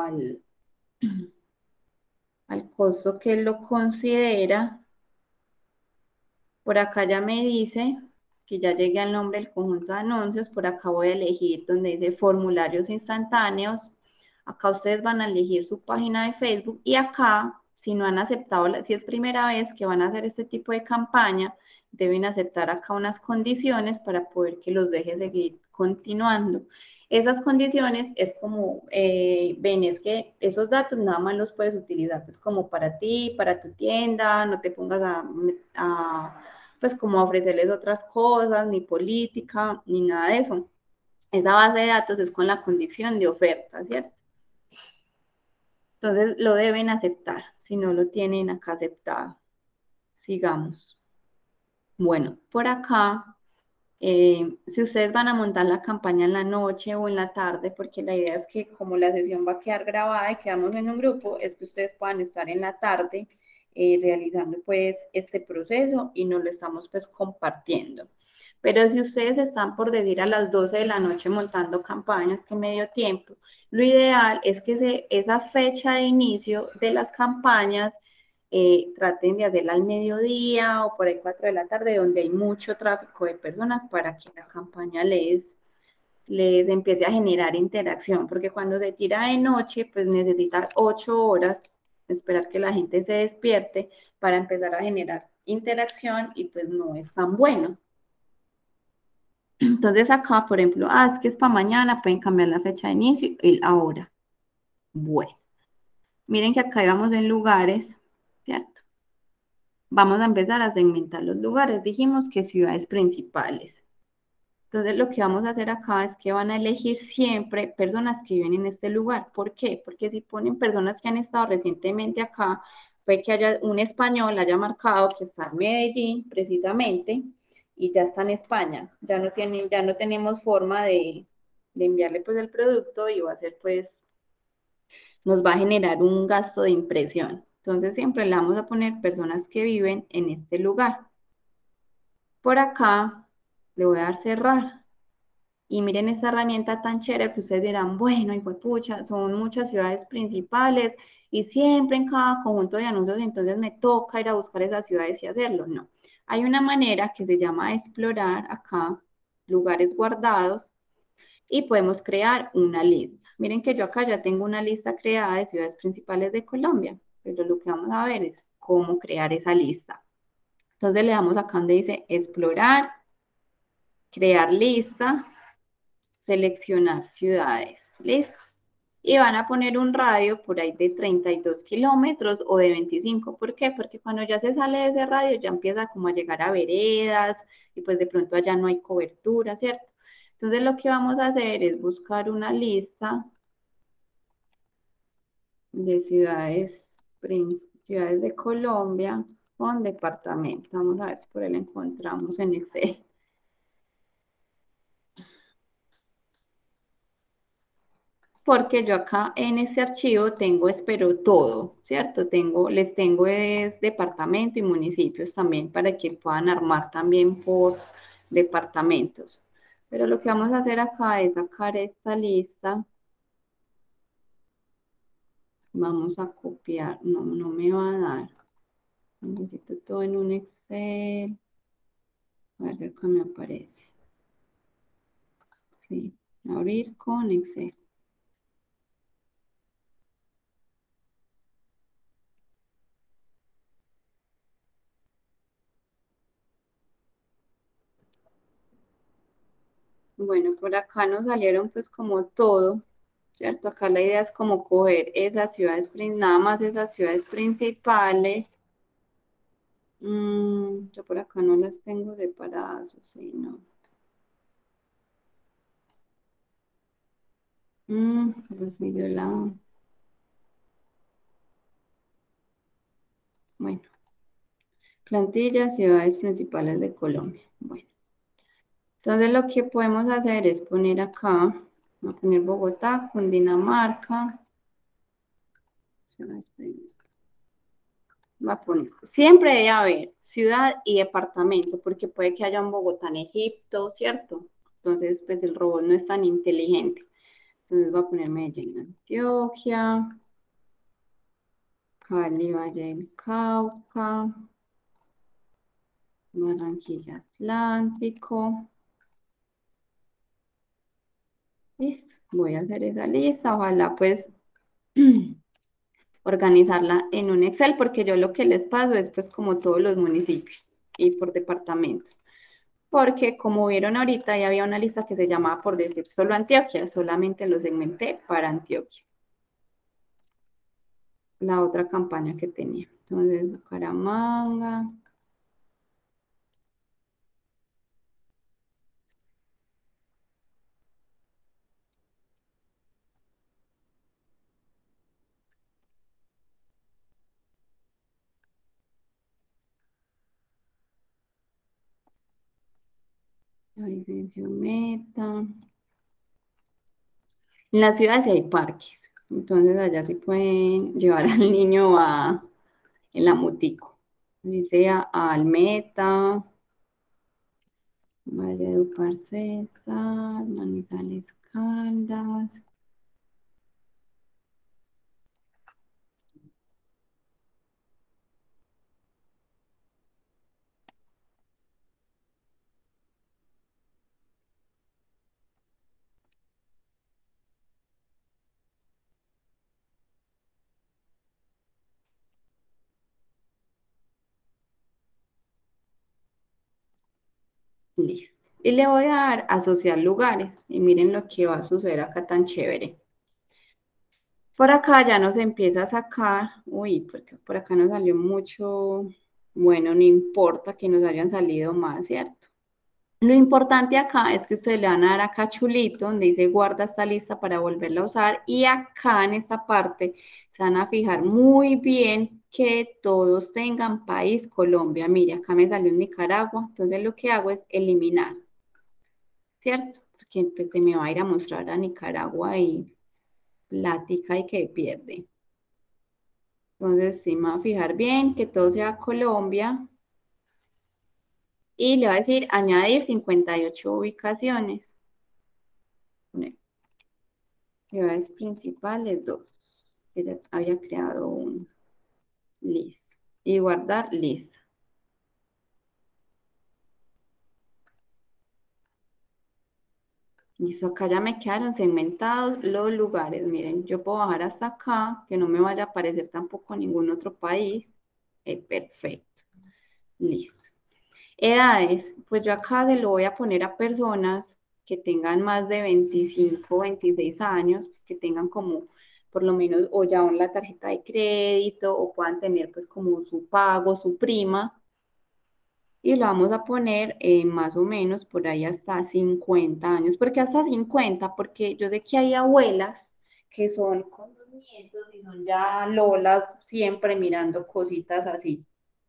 al costo que él lo considera. Por acá ya me dice que ya llegué al nombre del conjunto de anuncios. Por acá voy a elegir donde dice formularios instantáneos. Acá ustedes van a elegir su página de Facebook y acá, si no han aceptado, si es primera vez que van a hacer este tipo de campaña, deben aceptar acá unas condiciones para poder que los deje seguir continuando. Esas condiciones es como, ven, es que esos datos nada más los puedes utilizar pues como para ti, para tu tienda, no te pongas pues como a ofrecerles otras cosas, ni política, ni nada de eso. Esa base de datos es con la condición de oferta, ¿cierto? Entonces lo deben aceptar, si no lo tienen acá aceptado. Sigamos. Bueno, por acá, si ustedes van a montar la campaña en la noche o en la tarde, porque la idea es que como la sesión va a quedar grabada y quedamos en un grupo, es que ustedes puedan estar en la tarde realizando pues este proceso y nos lo estamos pues compartiendo. Pero si ustedes están por decir a las 12 de la noche montando campañas, que medio tiempo, lo ideal es que esa fecha de inicio de las campañas traten de hacerla al mediodía o por ahí 4 de la tarde, donde hay mucho tráfico de personas para que la campaña les empiece a generar interacción, porque cuando se tira de noche, pues necesita 8 horas esperar que la gente se despierte para empezar a generar interacción y pues no es tan bueno. Entonces acá, por ejemplo, es que es para mañana, pueden cambiar la fecha de inicio y la hora. Bueno, miren que acá íbamos en lugares, ¿cierto? Vamos a empezar a segmentar los lugares. Dijimos que ciudades principales. Entonces lo que vamos a hacer acá es que van a elegir siempre personas que viven en este lugar. ¿Por qué? Porque si ponen personas que han estado recientemente acá, puede que haya un español, haya marcado que está en Medellín precisamente y ya está en España. Ya no tenemos forma de enviarle pues el producto y va a ser pues, nos va a generar un gasto de impresión. Entonces siempre le vamos a poner personas que viven en este lugar. Por acá le voy a dar cerrar. Y miren esta herramienta tan chévere que ustedes dirán, bueno, y pues pucha, son muchas ciudades principales y siempre en cada conjunto de anuncios, entonces me toca ir a buscar esas ciudades y hacerlo. No, hay una manera que se llama explorar acá, lugares guardados, y podemos crear una lista. Miren que yo acá ya tengo una lista creada de ciudades principales de Colombia, pero lo que vamos a ver es cómo crear esa lista. Entonces le damos acá donde dice explorar, crear lista, seleccionar ciudades. ¿Listo? y van a poner un radio por ahí de 32 kilómetros o de 25. ¿Por qué? Porque cuando ya se sale de ese radio ya empieza como a llegar a veredas y pues de pronto allá no hay cobertura, ¿cierto? Entonces lo que vamos a hacer es buscar una lista de ciudades de Colombia con departamento. Vamos a ver si por ahí la encontramos en Excel. Porque yo acá en este archivo tengo, espero todo, ¿cierto? Les tengo es departamento y municipios también para que puedan armar también por departamentos. Pero lo que vamos a hacer acá es sacar esta lista. Vamos a copiar, no me va a dar. Necesito todo en un Excel. A ver si acá me aparece. Sí, abrir con Excel. Bueno, por acá nos salieron pues como todo, ¿cierto? Acá la idea es como coger esas ciudades, nada más esas ciudades principales. Yo por acá no las tengo separadas, o sí, no. Recibió la... Bueno, plantilla, ciudades principales de Colombia. Bueno, entonces lo que podemos hacer es poner acá, voy a poner Bogotá, Cundinamarca, ciudades principales. Va a poner, siempre debe haber ciudad y departamento, porque puede que haya un Bogotá en Egipto, ¿cierto? Entonces, pues el robot no es tan inteligente. Entonces va a poner Medellín, Antioquia, Cali, Valle del Cauca, Barranquilla Atlántico. Listo, voy a hacer esa lista, ojalá pues organizarla en un Excel, porque yo lo que les paso es pues como todos los municipios y por departamentos. Porque como vieron ahorita, ya había una lista que se llamaba por decir solo Antioquia, solamente lo segmenté para Antioquia, la otra campaña que tenía. Entonces, Bucaramanga, Vicencio Meta. En las ciudades sí hay parques, entonces allá sí pueden llevar al niño en la motico, así sea a Almeta, Valledupar César, Manizales Caldas. Listo. Y le voy a dar asociar lugares. Y miren lo que va a suceder acá tan chévere. Por acá ya nos empieza a sacar, uy, porque por acá nos salió mucho, bueno, no importa que nos hayan salido más, ¿cierto? Lo importante acá es que ustedes le van a dar acá chulito, donde dice guarda esta lista para volverla a usar, y acá en esta parte se van a fijar muy bien que todos tengan país Colombia. Mire, acá me salió Nicaragua, entonces lo que hago es eliminar, ¿cierto? Porque pues, se me va a ir a mostrar a Nicaragua y plática y que pierde. Entonces, sí, me va a fijar bien que todo sea Colombia y le va a decir añadir 58 ubicaciones. Ciudades principales, dos. Que ya había creado uno. Listo. Y guardar lista. Listo, acá ya me quedaron segmentados los lugares. Miren, yo puedo bajar hasta acá, que no me vaya a aparecer tampoco ningún otro país. Perfecto. Listo. Edades, pues yo acá se lo voy a poner a personas que tengan más de 25, 26 años, pues que tengan como por lo menos o ya la tarjeta de crédito o puedan tener pues como su pago, su prima. Y lo vamos a poner más o menos por ahí hasta 50 años. ¿Por qué hasta 50? Porque yo sé que hay abuelas que son con los nietos y son ya lolas siempre mirando cositas así.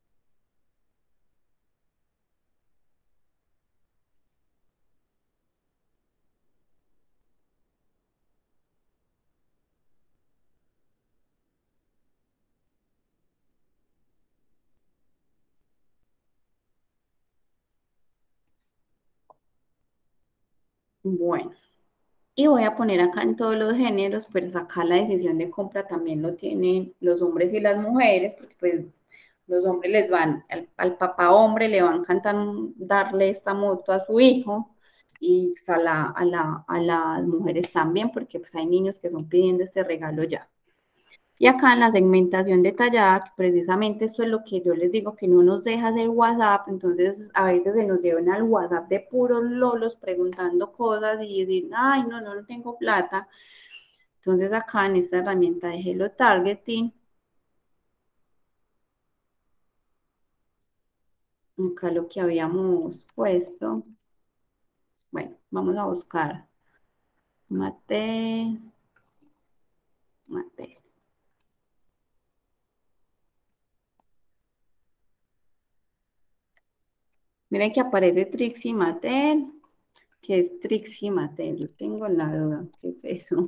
Bueno, y voy a poner acá en todos los géneros, pues acá la decisión de compra también lo tienen los hombres y las mujeres, porque pues los hombres les van, al papá hombre le van a encantar darle esta moto a su hijo y pues, a las mujeres también, porque pues hay niños que son pidiendo este regalo ya. Y acá en la segmentación detallada, que precisamente esto es lo que yo les digo, que no nos deja hacer WhatsApp, entonces a veces se nos llevan al WhatsApp de puros lolos preguntando cosas y decir, ay, no, no tengo plata. Entonces acá en esta herramienta de Hello Targeting, acá lo que habíamos puesto, bueno, vamos a buscar Mate, Mate. Miren que aparece Trixie Mattel, que es Trixie Mattel. Yo tengo la duda, ¿qué es eso?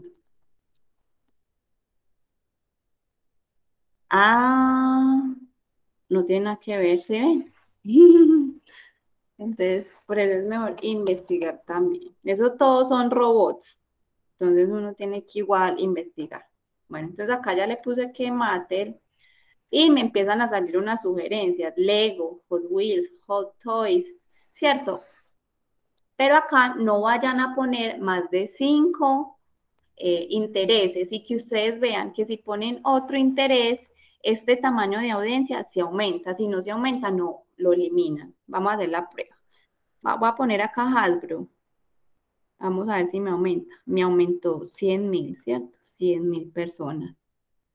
Ah, no tiene nada que ver, ¿sí ven? Entonces, por eso es mejor investigar también. Eso todos son robots. Entonces uno tiene que igual investigar. Bueno, entonces acá ya le puse que Mattel y me empiezan a salir unas sugerencias. Lego, Hot Wheels, Hot Toys, ¿cierto? Pero acá no vayan a poner más de 5 intereses y que ustedes vean que si ponen otro interés, este tamaño de audiencia se aumenta. Si no se aumenta, no, lo eliminan. Vamos a hacer la prueba. Voy a poner acá Hasbro. Vamos a ver si me aumenta. Me aumentó 100.000, ¿cierto? 100.000 personas.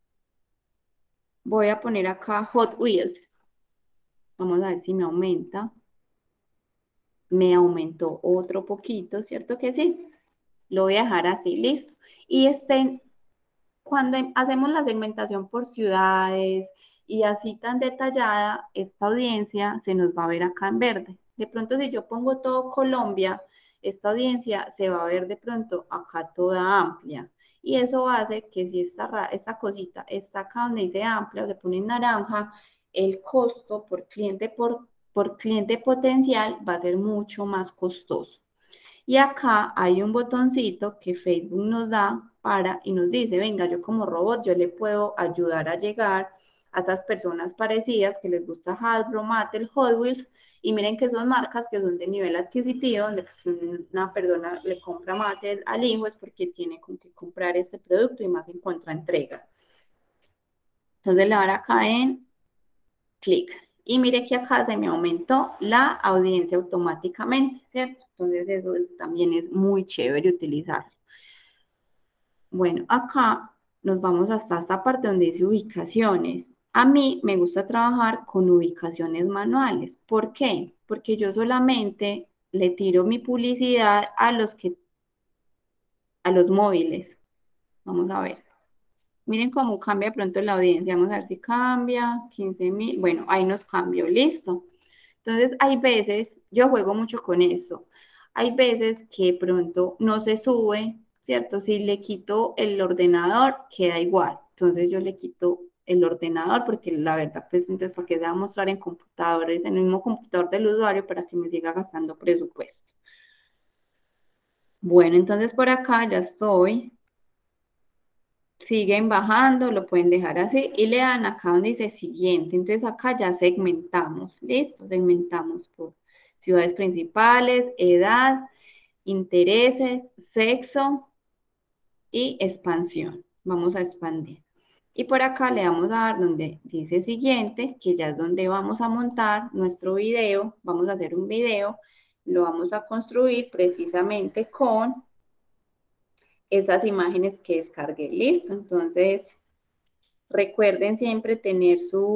Voy a poner acá Hot Wheels. Vamos a ver si me aumenta. Me aumentó otro poquito, ¿cierto que sí? Lo voy a dejar así, listo. Y cuando hacemos la segmentación por ciudades y así tan detallada, esta audiencia se nos va a ver acá en verde. De pronto, si yo pongo todo Colombia, esta audiencia se va a ver de pronto acá toda amplia. Y eso hace que si esta cosita está acá donde dice amplia o se pone en naranja, el costo por cliente potencial va a ser mucho más costoso. Y acá hay un botoncito que Facebook nos da y nos dice, venga, yo como robot, yo le puedo ayudar a llegar a esas personas parecidas que les gusta Hasbro, Mattel, Hot Wheels, y miren que son marcas que son de nivel adquisitivo, donde pues, una persona le compra Mattel al hijo es porque tiene con qué comprar este producto y más en contraentrega. Entonces le daré acá en clic. Y mire que acá se me aumentó la audiencia automáticamente, ¿cierto? Entonces eso también es muy chévere utilizarlo. Bueno, acá nos vamos hasta esta parte donde dice ubicaciones. A mí me gusta trabajar con ubicaciones manuales. ¿Por qué? Porque yo solamente le tiro mi publicidad a los móviles. Vamos a ver. Miren cómo cambia de pronto la audiencia. Vamos a ver si cambia. 15.000. Bueno, ahí nos cambió. Listo. Entonces, hay veces, yo juego mucho con eso. Hay veces que pronto no se sube, ¿cierto? Si le quito el ordenador, queda igual. Entonces, yo le quito el ordenador porque la verdad, pues, entonces, ¿para qué se va a mostrar en computadores, en el mismo computador del usuario para que me siga gastando presupuesto? Bueno, entonces por acá ya estoy. Siguen bajando, lo pueden dejar así y le dan acá donde dice siguiente. Entonces acá ya segmentamos, listo, segmentamos por ciudades principales, edad, intereses, sexo y expansión. Vamos a expandir. Y por acá le vamos a dar donde dice siguiente, que ya es donde vamos a montar nuestro video. Vamos a hacer un video lo vamos a construir precisamente con esas imágenes que descargué. Listo, entonces recuerden siempre tener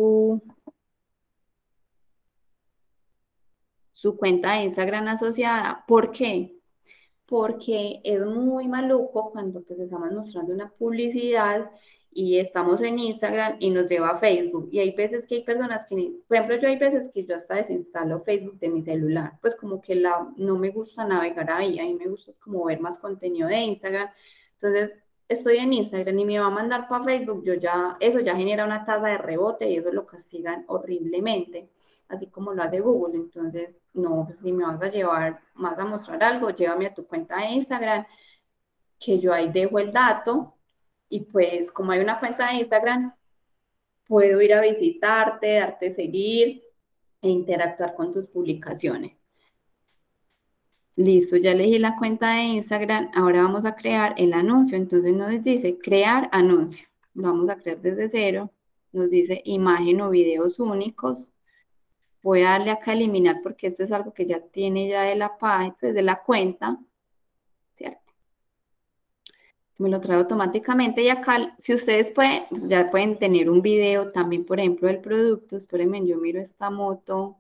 su cuenta de Instagram asociada. ¿Por qué? Porque es muy maluco cuando pues estamos mostrando una publicidad y estamos en Instagram y nos lleva a Facebook. Y hay veces que hay personas que, por ejemplo, yo hay veces que yo hasta desinstalo Facebook de mi celular, pues como que no me gusta navegar ahí, a mí me gusta es como ver más contenido de Instagram. Entonces, estoy en Instagram y me va a mandar para Facebook, eso ya genera una tasa de rebote y eso lo castigan horriblemente, así como lo hace Google. Entonces, no, pues, si me vas a llevar, más a mostrar algo, llévame a tu cuenta de Instagram, que yo ahí dejo el dato y pues como hay una cuenta de Instagram, puedo ir a visitarte, darte seguir e interactuar con tus publicaciones. Listo, ya elegí la cuenta de Instagram, ahora vamos a crear el anuncio. Entonces nos dice crear anuncio. Lo vamos a crear desde cero. Nos dice imagen o videos únicos. Voy a darle acá a eliminar porque esto es algo que ya tiene ya de la página, pues de la cuenta, ¿cierto? Me lo trae automáticamente y acá, si ustedes pueden, ya pueden tener un video también, por ejemplo, del producto. Espérenme, yo miro esta moto.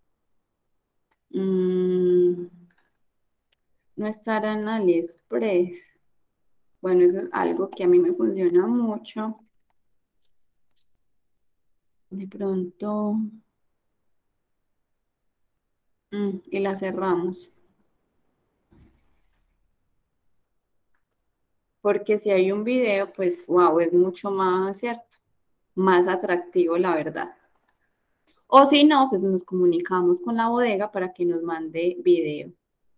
No estará en AliExpress. Bueno, eso es algo que a mí me funciona mucho. De pronto, y la cerramos. Porque si hay un video, pues, wow, es mucho más, ¿cierto? Más atractivo, la verdad. O si no, pues nos comunicamos con la bodega para que nos mande video.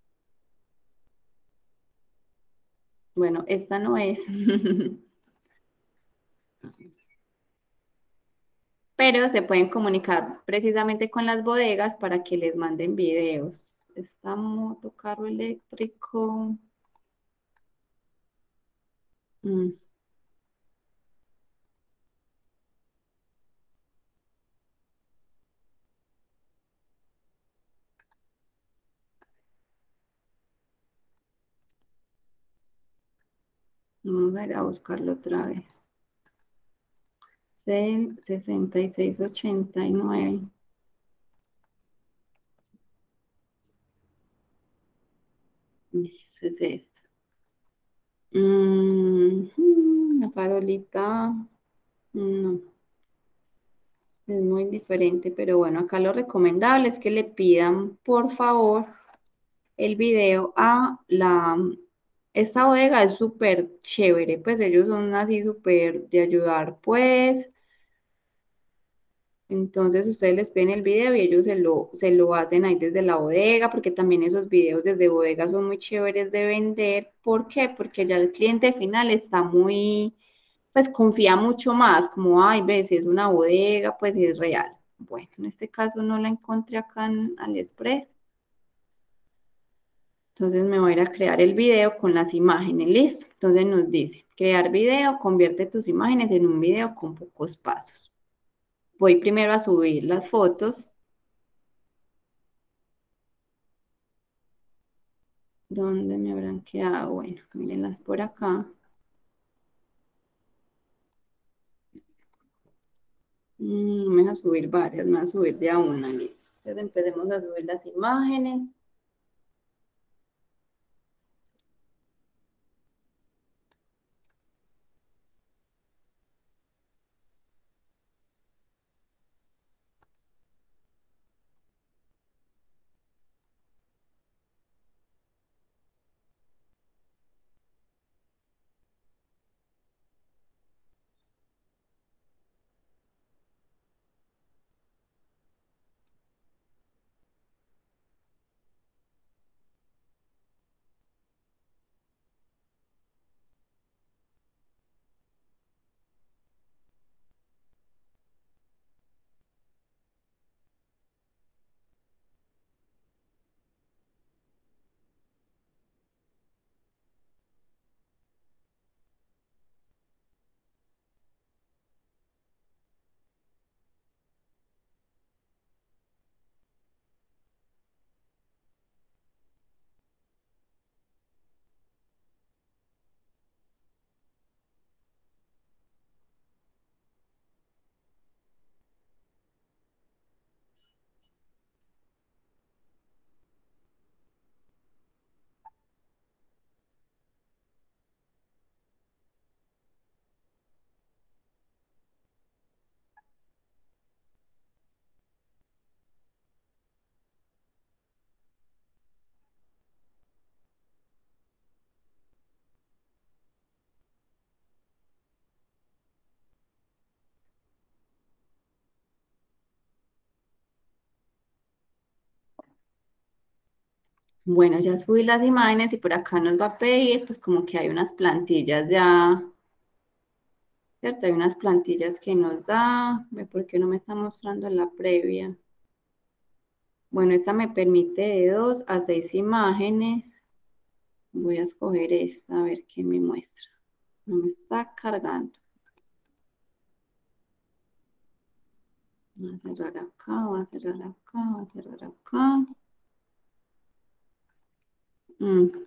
Bueno, esta no es. Pero se pueden comunicar precisamente con las bodegas para que les manden videos. Esta moto, carro eléctrico. Mm, Vamos a ir a buscarlo otra vez. 6689. Eso es esto. La farolita. No, es muy diferente, pero bueno, acá lo recomendable es que le pidan, por favor, el video a esta bodega es súper chévere, pues ellos son así súper de ayudar, pues. Entonces ustedes les piden el video y ellos se lo hacen ahí desde la bodega, porque también esos videos desde bodega son muy chéveres de vender. ¿Por qué? Porque ya el cliente final está muy, pues confía mucho más, como, ay, ves, si es una bodega, pues es real. Bueno, en este caso no la encontré acá en AliExpress. Entonces me voy a ir a crear el video con las imágenes, listo. Entonces nos dice, crear video, convierte tus imágenes en un video con pocos pasos. Voy primero a subir las fotos. ¿Dónde me habrán quedado? Bueno, mírenlas por acá. No me deja subir varias, me voy a subir de a una, listo. Entonces empecemos a subir las imágenes. Bueno, ya subí las imágenes y por acá nos va a pedir, pues como que hay unas plantillas ya, ¿cierto? Hay unas plantillas que nos da, ve por qué no me está mostrando la previa. Bueno, esta me permite de 2 a 6 imágenes. Voy a escoger esta, a ver qué me muestra. No me está cargando. Voy a cerrar acá, voy a cerrar acá, voy a cerrar acá. Mm,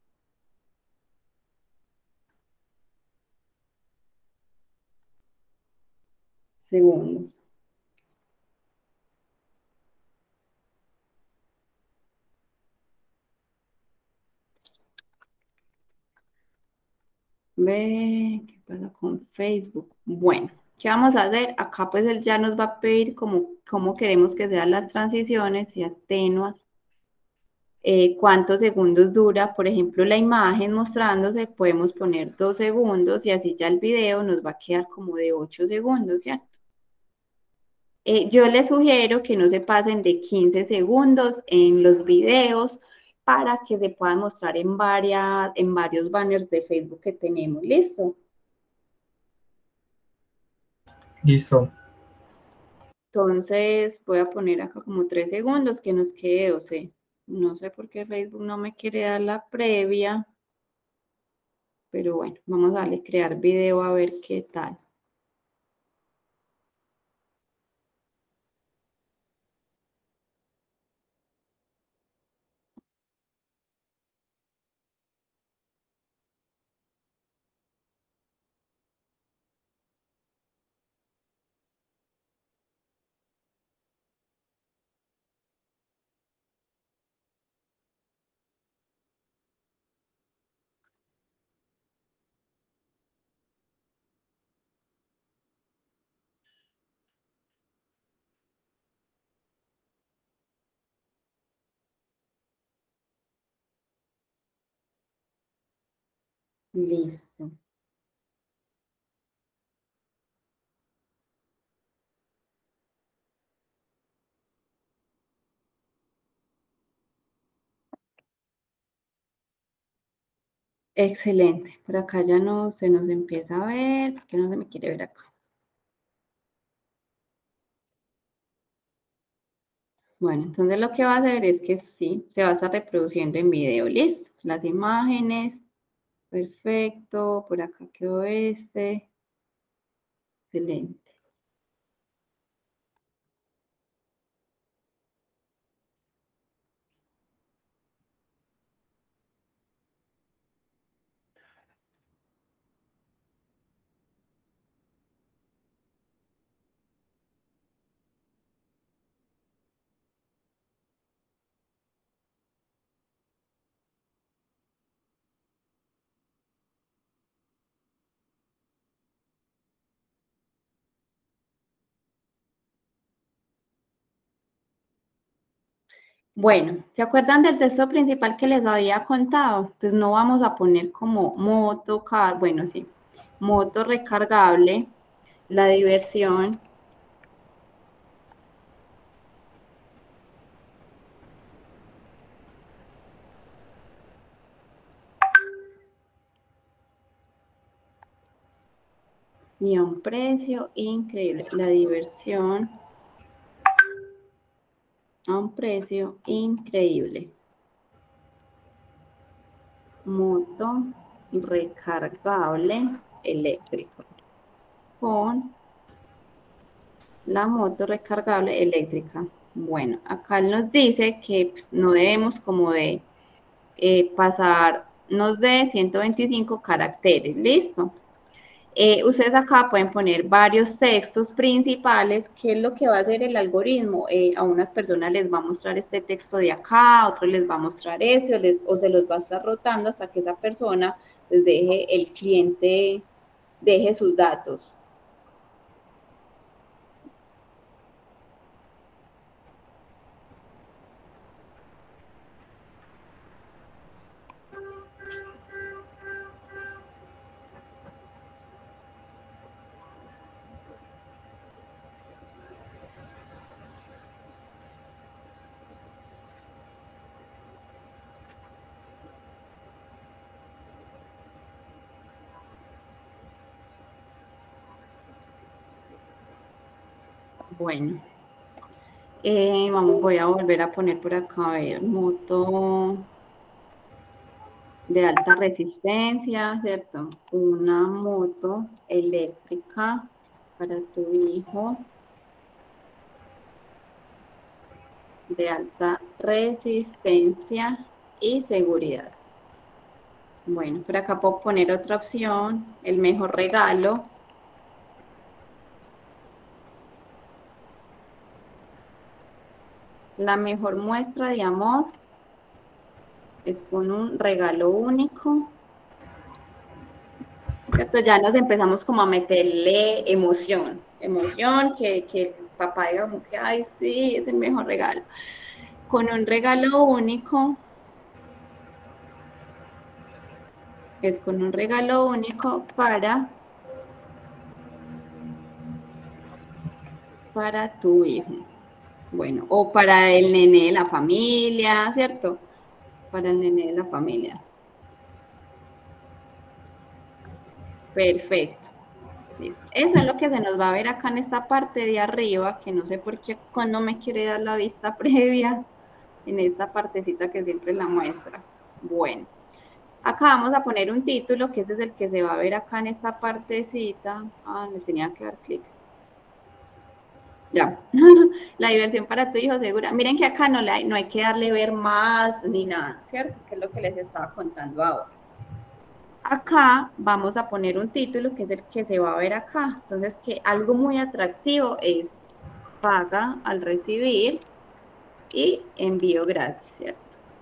segundo. Ve, ¿qué pasa con Facebook? Bueno, ¿qué vamos a hacer? Acá pues él ya nos va a pedir cómo queremos que sean las transiciones y atenuas. Cuántos segundos dura, por ejemplo, la imagen mostrándose, podemos poner 2 segundos y así ya el video nos va a quedar como de 8 segundos, ¿cierto? Yo les sugiero que no se pasen de 15 segundos en los videos para que se puedan mostrar en varios banners de Facebook que tenemos. ¿Listo? Listo. Entonces voy a poner acá como 3 segundos que nos quede 12. No sé por qué Facebook no me quiere dar la previa, pero bueno, vamos a darle crear video a ver qué tal. Listo. Excelente. Por acá ya no se nos empieza a ver, porque no se me quiere ver acá. Bueno, entonces lo que va a hacer es que sí, se va a estar reproduciendo en video. Listo. Las imágenes. Perfecto. Por acá quedó este. Excelente. Bueno, ¿se acuerdan del texto principal que les había contado? Pues no vamos a poner como bueno, sí, moto recargable, la diversión, y a un precio increíble, la diversión a un precio increíble. Moto recargable eléctrico con la moto recargable eléctrica. Bueno, acá nos dice que pues, no debemos como de pasarnos de 125 caracteres, listo. Ustedes acá pueden poner varios textos principales. ¿Qué es lo que va a hacer el algoritmo? A unas personas les va a mostrar este texto de acá, a otros les va a mostrar ese, o se los va a estar rotando hasta que esa persona les deje, el cliente deje sus datos. Bueno, voy a volver a poner por acá, a ver, moto de alta resistencia, ¿cierto? Una moto eléctrica para tu hijo de alta resistencia y seguridad. Bueno, por acá puedo poner otra opción, el mejor regalo. La mejor muestra de amor es con un regalo único. ¿Cierto? Ya nos empezamos como a meterle emoción, que el papá diga como que, ay, sí, es el mejor regalo. Con un regalo único, es con un regalo único para tu hijo. Bueno, o para el nene de la familia, ¿cierto? Para el nene de la familia. Perfecto. Listo. Eso es lo que se nos va a ver acá en esta parte de arriba, que no sé por qué cuando me quiere dar la vista previa, en esta partecita que siempre la muestra. Bueno, acá vamos a poner un título, que ese es el que se va a ver acá en esta partecita. Ah, le tenía que dar clic. Ya, la diversión para tu hijo segura. Miren que acá no hay que darle ver más ni nada, ¿cierto? Que es lo que les estaba contando ahora. Acá vamos a poner un título que es el que se va a ver acá. Entonces, que algo muy atractivo es paga al recibir y envío gratis, ¿cierto?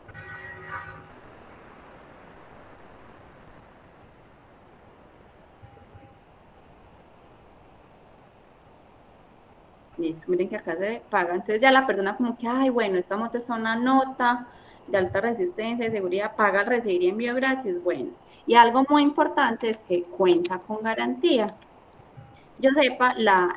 Listo, miren que acá se paga. Entonces ya la persona como que, ay, bueno, esta moto está una nota de alta resistencia, de seguridad, paga al recibir y envío gratis. Bueno, y algo muy importante es que cuenta con garantía. Yo sepa,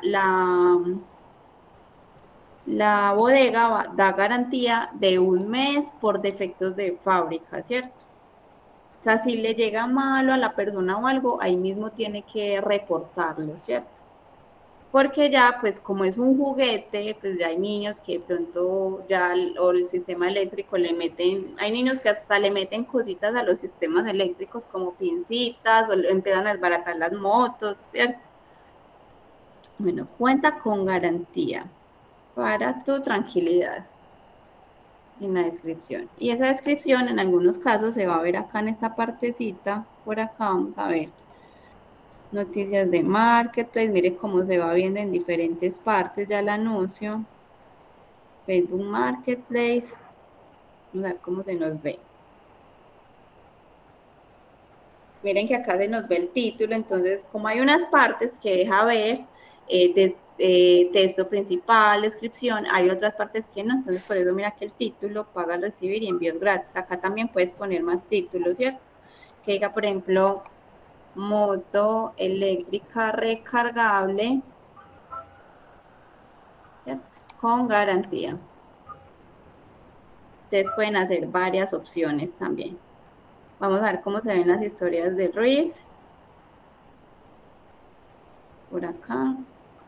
la bodega da garantía de un mes por defectos de fábrica, ¿cierto? O sea, si le llega malo a la persona o algo, ahí mismo tiene que reportarlo, ¿cierto? Porque ya, pues como es un juguete, pues ya hay niños que de pronto ya o el sistema eléctrico le meten, hay niños que hasta le meten cositas a los sistemas eléctricos como pincitas o empiezan a desbaratar las motos, ¿cierto? Bueno, cuenta con garantía para tu tranquilidad en la descripción. Y esa descripción en algunos casos se va a ver acá en esta partecita, por acá vamos a ver noticias de Marketplace, mire cómo se va viendo en diferentes partes ya el anuncio, Facebook Marketplace, vamos a ver cómo se nos ve. Miren que acá se nos ve el título, entonces como hay unas partes que deja ver texto principal, descripción, hay otras partes que no, entonces por eso mira que el título paga al recibir y envíos gratis. Acá también puedes poner más títulos, ¿cierto? Que diga, por ejemplo, moto eléctrica recargable, ¿cierto? Con garantía. Ustedes pueden hacer varias opciones también. Vamos a ver cómo se ven las historias de Reels. Por acá.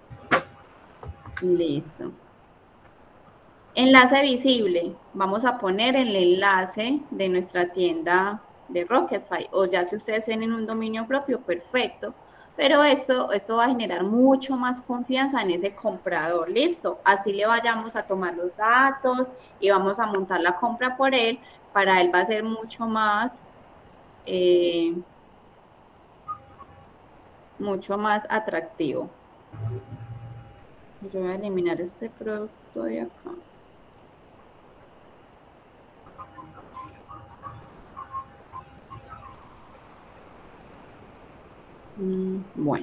Listo. Enlace visible. Vamos a poner el enlace de nuestra tienda de Rocketfy. O ya si ustedes tienen un dominio propio, perfecto. Pero esto va a generar mucho más confianza en ese comprador. Listo. Así le vayamos a tomar los datos y vamos a montar la compra por él. Para él va a ser mucho más atractivo. Yo voy a eliminar este producto de acá. Bueno.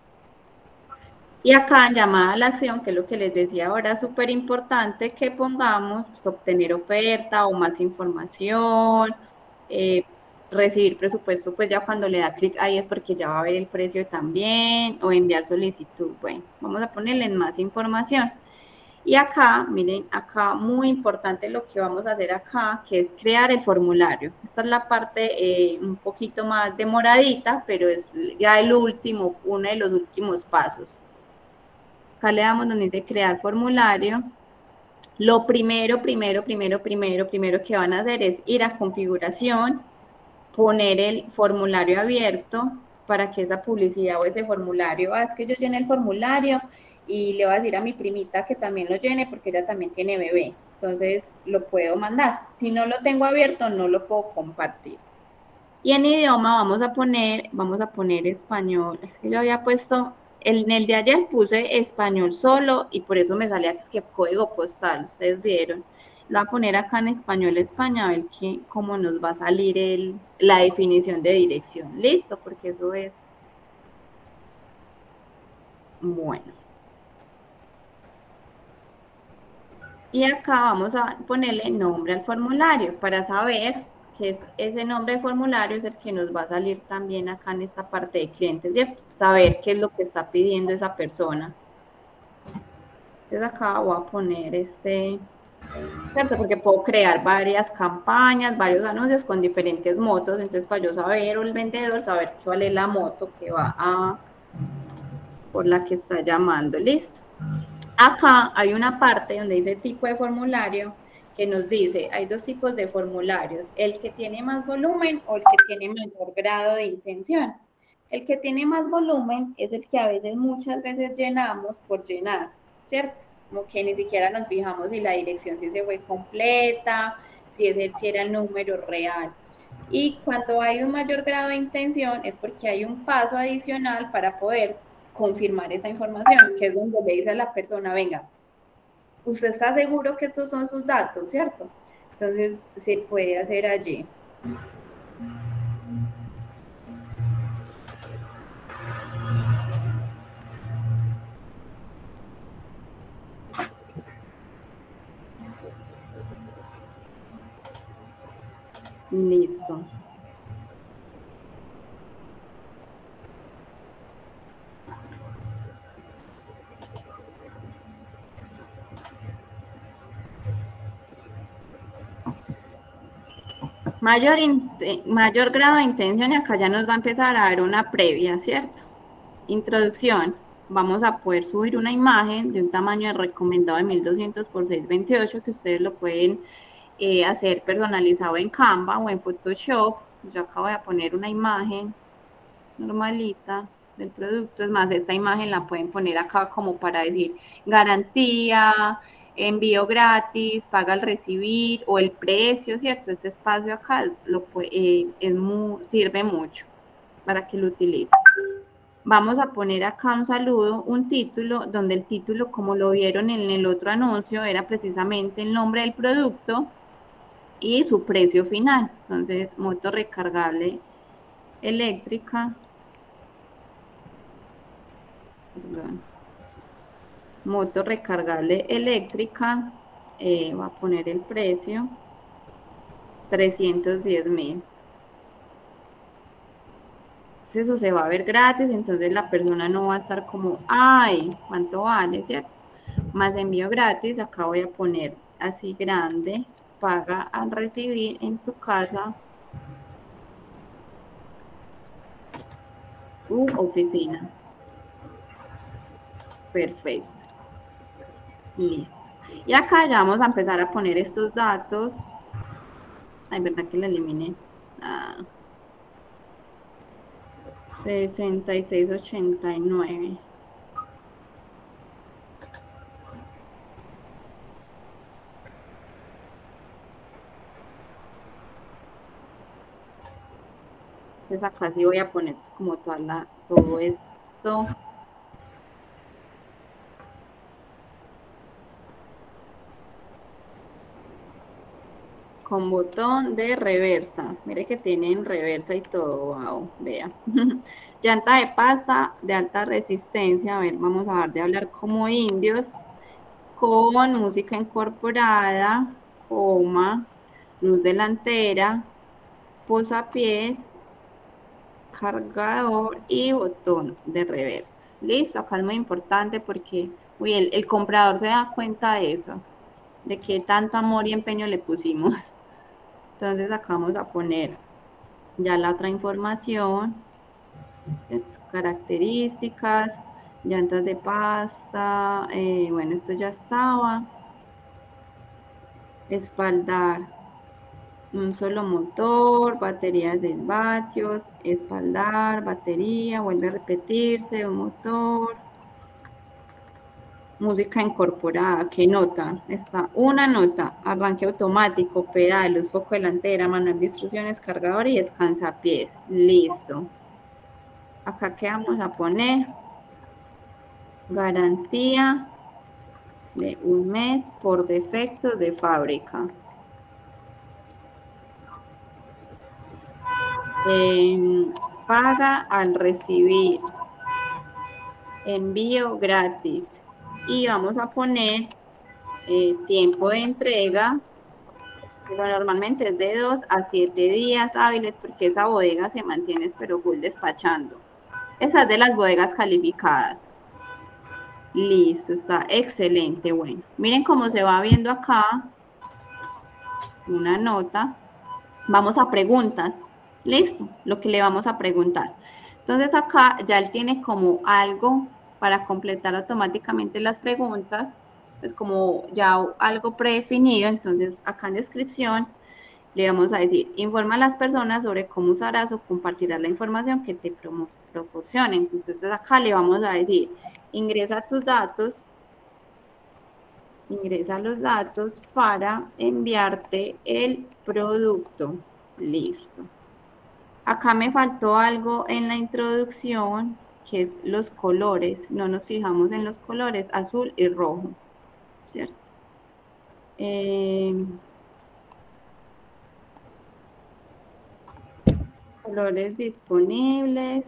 Y acá en llamada a la acción, que es lo que les decía ahora, súper importante que pongamos pues, obtener oferta o más información, recibir presupuesto, pues ya cuando le da clic ahí es porque ya va a ver el precio también, o enviar solicitud. Bueno, vamos a ponerle más información. Y acá, miren, acá muy importante lo que vamos a hacer acá, que es crear el formulario. Esta es la parte un poquito más demoradita, pero es ya el último, uno de los últimos pasos. Acá le damos donde dice crear formulario. Lo primero que van a hacer es ir a configuración, poner el formulario abierto para que esa publicidad o ese formulario, es que yo llene el formulario y le voy a decir a mi primita que también lo llene porque ella también tiene bebé. Entonces lo puedo mandar. Si no lo tengo abierto, no lo puedo compartir. Y en idioma vamos a poner español. Es que yo había puesto, en el de ayer puse español solo y por eso me salía que código postal, ustedes vieron. Lo voy a poner acá en español España, a ver cómo nos va a salir la definición de dirección. Listo, porque eso es bueno. Y acá vamos a ponerle nombre al formulario para saber que ese nombre de formulario es el que nos va a salir también acá en esta parte de clientes, ¿cierto? Saber qué es lo que está pidiendo esa persona. Entonces acá voy a poner ¿cierto? Porque puedo crear varias campañas, varios anuncios con diferentes motos, entonces para yo saber, o el vendedor, saber cuál es la moto que va por la que está llamando, ¿listo? Acá hay una parte donde dice tipo de formulario que nos dice, hay dos tipos de formularios, el que tiene más volumen o el que tiene menor grado de intención. El que tiene más volumen es el que a veces, muchas veces llenamos por llenar, ¿cierto? Como que ni siquiera nos fijamos si la dirección si se fue completa, si era el número real. Y cuando hay un mayor grado de intención es porque hay un paso adicional para poder confirmar esa información, que es donde le dice a la persona, venga, usted está seguro que estos son sus datos, ¿cierto? Entonces se puede hacer allí. Listo. Mayor grado de intención y acá ya nos va a empezar a dar una previa, ¿cierto? Introducción. Vamos a poder subir una imagen de un tamaño recomendado de 1200 por 628 que ustedes lo pueden hacer personalizado en Canva o en Photoshop. Yo acá voy a poner una imagen normalita del producto. Es más, esta imagen la pueden poner acá como para decir garantía, envío gratis, paga al recibir o el precio, ¿cierto? Este espacio acá sirve mucho para que lo utilicen. Vamos a poner acá un saludo, un título, donde el título, como lo vieron en el otro anuncio, era precisamente el nombre del producto y su precio final. Entonces, moto recargable eléctrica. Perdón. Moto recargable eléctrica, voy a poner el precio, 310.000. Eso se va a ver gratis, entonces la persona no va a estar como, ay, ¿cuánto vale, cierto? Más envío gratis, acá voy a poner así grande, paga al recibir en tu casa, oficina. Perfecto. Listo. Y acá ya vamos a empezar a poner estos datos. Ay, verdad que la eliminé. 6689. Entonces acá sí voy a poner como todo esto. Con botón de reversa. Mire que tienen reversa y todo. Wow, vea. Llanta de pasta de alta resistencia. A ver, vamos a dar de hablar como indios. Con música incorporada. Coma. Luz delantera. Posapiés. Cargador y botón de reversa. Listo, acá es muy importante porque el comprador se da cuenta de eso, de qué tanto amor y empeño le pusimos. Entonces acá vamos a poner ya la otra información, características, llantas de pasta, bueno, esto ya estaba. Espaldar, un solo motor, batería de 6 vatios, espaldar, batería, vuelve a repetirse, un motor. Música incorporada, ¿qué nota? Está una nota, arranque automático, pedales, foco delantera, manual de instrucciones, cargador y descansapiés. Listo. Acá, ¿qué vamos a poner? Garantía de 1 mes por defecto de fábrica. Paga al recibir. Envío gratis. Y vamos a poner tiempo de entrega, pero normalmente es de 2 a 7 días hábiles porque esa bodega se mantiene pero full despachando. Esa es de las bodegas calificadas. Listo, está excelente. Bueno, miren cómo se va viendo acá una nota. Vamos a preguntas. Listo, lo que le vamos a preguntar. Entonces acá ya él tiene como algo para completar automáticamente las preguntas, pues como ya algo predefinido. Entonces acá en descripción le vamos a decir, informa a las personas sobre cómo usarás o compartirás la información que te proporcionen. Entonces acá le vamos a decir, ingresa tus datos, ingresa los datos para enviarte el producto. Listo. Acá me faltó algo en la introducción, que es los colores. No nos fijamos en los colores, azul y rojo, ¿cierto? Colores disponibles.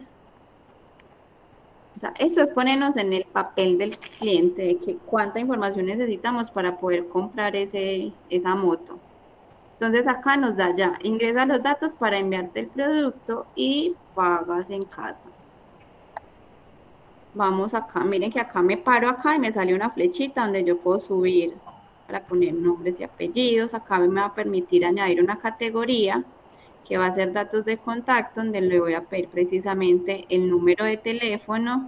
O sea, esto es ponernos en el papel del cliente, de que cuánta información necesitamos para poder comprar esa moto. Entonces acá nos da ya, ingresa los datos para enviarte el producto y pagas en casa. Vamos acá, miren que acá me paro acá y me sale una flechita donde yo puedo subir para poner nombres y apellidos. Acá me va a permitir añadir una categoría que va a ser datos de contacto, donde le voy a pedir precisamente el número de teléfono,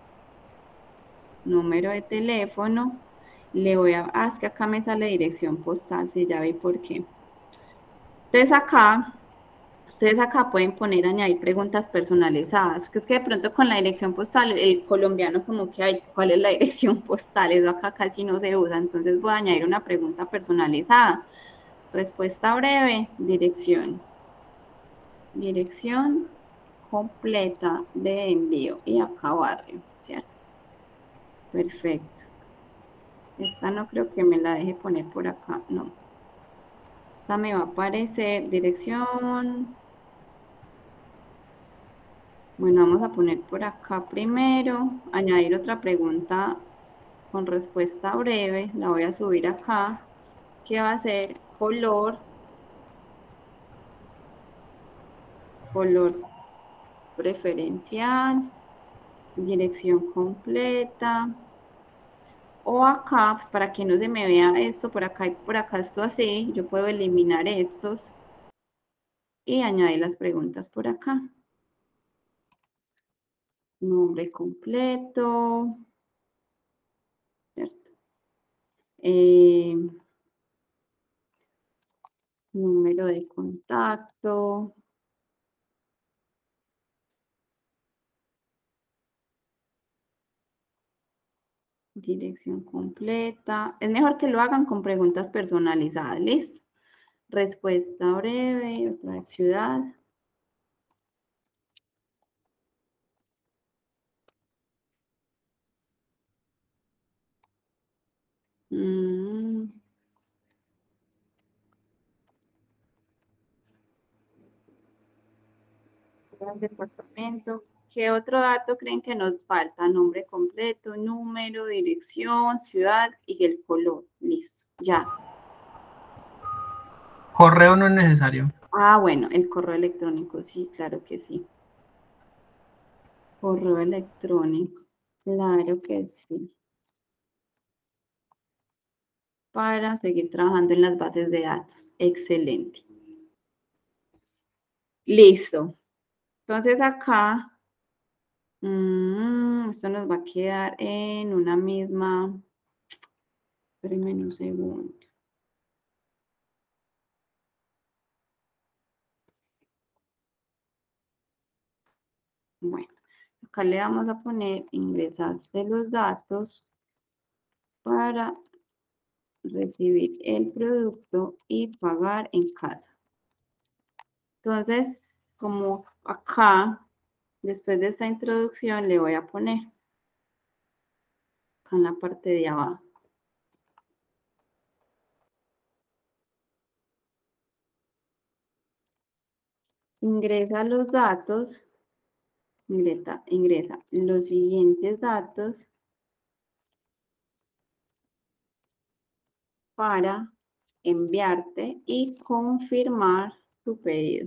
le voy a, es que acá me sale dirección postal, si ya vi por qué. Entonces acá, ustedes acá pueden poner, añadir preguntas personalizadas, que es que de pronto con la dirección postal, el colombiano como que hay, ¿cuál es la dirección postal? Eso acá casi no se usa, entonces voy a añadir una pregunta personalizada. Respuesta breve, dirección completa de envío y acá barrio, ¿cierto? Perfecto. Esta no creo que me la deje poner por acá, no. Esta me va a aparecer dirección. Bueno, vamos a poner por acá primero, añadir otra pregunta con respuesta breve, la voy a subir acá, que va a ser color preferencial, dirección completa, o acá, pues para que no se me vea esto por acá y por acá esto así, yo puedo eliminar estos y añadir las preguntas por acá. Nombre completo, ¿cierto? Número de contacto, dirección completa. Es mejor que lo hagan con preguntas personalizadas, ¿listo? Respuesta breve, otra ciudad. Departamento. ¿Qué otro dato creen que nos falta? Nombre completo, número, dirección, ciudad y el color. Listo, ya. Correo no es necesario. Ah, bueno, el correo electrónico, sí, claro que sí. Correo electrónico, claro que sí. Para seguir trabajando en las bases de datos. Excelente. Listo. Entonces acá Esto nos va a quedar en una misma. Espérenme un segundo. Bueno, acá le vamos a poner ingresaste los datos para recibir el producto y pagar en casa. Entonces, como acá, después de esta introducción, le voy a poner acá en la parte de abajo. Ingresa los datos, ingresa los siguientes datos para enviarte y confirmar tu pedido.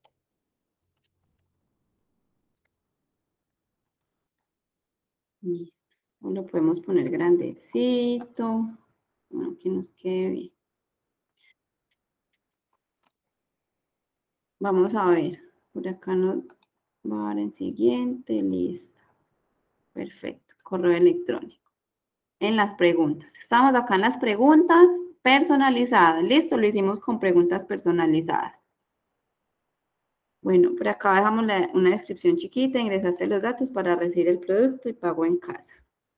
Listo. Lo podemos poner grandecito. Bueno, que nos quede bien. Vamos a ver. Por acá nos va a dar en siguiente. Listo. Perfecto. Correo electrónico. En las preguntas. Estamos acá en las preguntas personalizadas. Listo. Lo hicimos con preguntas personalizadas. Bueno, por acá dejamos una descripción chiquita. Ingresaste los datos para recibir el producto y pago en casa.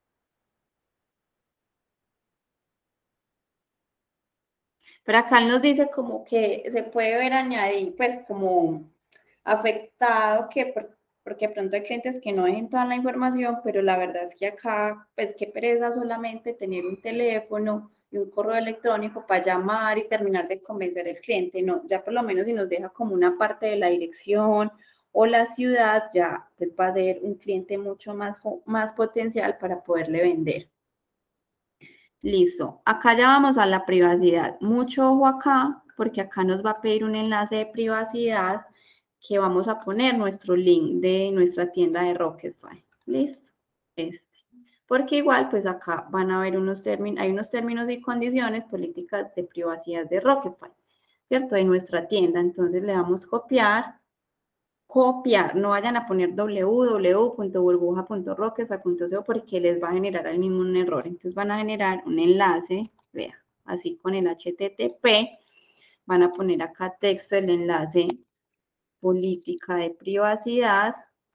Pero acá nos dice como que se puede ver añadir, pues como afectado, porque de pronto hay clientes que no dejen toda la información, pero la verdad es que acá, pues qué pereza solamente tener un teléfono y un correo electrónico para llamar y terminar de convencer al cliente, no, ya por lo menos si nos deja como una parte de la dirección o la ciudad, ya pues va a ser un cliente mucho más potencial para poderle vender. Listo, acá ya vamos a la privacidad. Mucho ojo acá, porque acá nos va a pedir un enlace de privacidad que vamos a poner nuestro link de nuestra tienda de Rocketfy. Listo, porque igual, pues acá van a haber unos términos, hay unos términos y condiciones políticas de privacidad de Rocketfy, ¿cierto? De nuestra tienda. Entonces le damos copiar, no vayan a poner www.burbuja.rocketfy.co porque les va a generar el mismo un error. Entonces van a generar un enlace, vea, así con el HTTP, van a poner acá texto el enlace política de privacidad.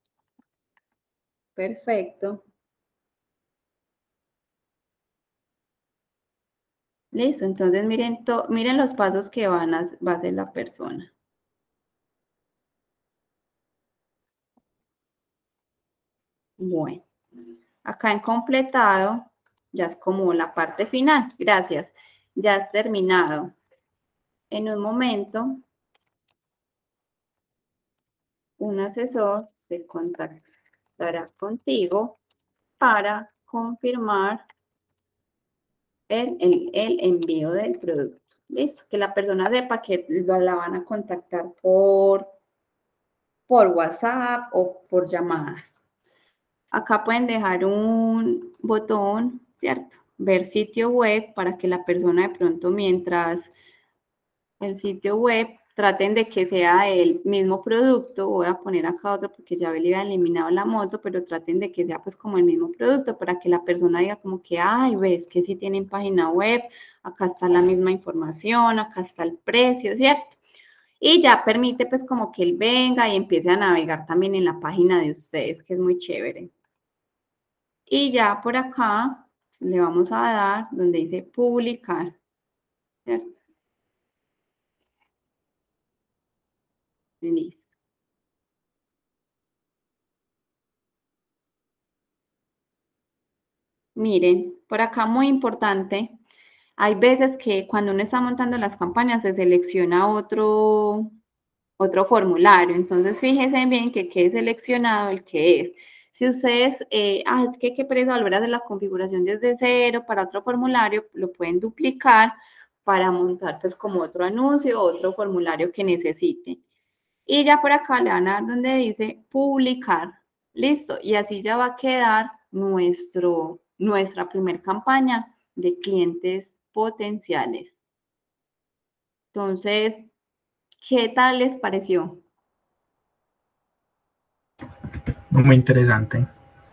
Perfecto. Listo, entonces miren los pasos que va a hacer la persona. Bueno, acá en completado, ya es como la parte final. Gracias. Ya has terminado. En un momento, un asesor se contactará contigo para confirmar el envío del producto. Listo, que la persona sepa que la van a contactar por WhatsApp o por llamadas. Acá pueden dejar un botón, ¿cierto? Ver sitio web para que la persona de pronto mientras el sitio web traten de que sea el mismo producto. Voy a poner acá otro porque ya le había eliminado la moto, pero traten de que sea pues como el mismo producto para que la persona diga como que, ay, ves que sí tienen página web, acá está la misma información, acá está el precio, ¿cierto? Y ya permite pues como que él venga y empiece a navegar también en la página de ustedes, que es muy chévere. Y ya por acá le vamos a dar donde dice publicar, ¿cierto? Listo. Miren, por acá muy importante, hay veces que cuando uno está montando las campañas se selecciona otro formulario, entonces fíjense bien que quede seleccionado el que es. Si ustedes, es que qué pereza volver a hacer la configuración desde cero para otro formulario, lo pueden duplicar para montar pues como otro anuncio o otro formulario que necesiten. Y ya por acá le van a dar donde dice publicar. Listo. Y así ya va a quedar nuestra primer campaña de clientes potenciales. Entonces, ¿qué tal les pareció? Muy interesante.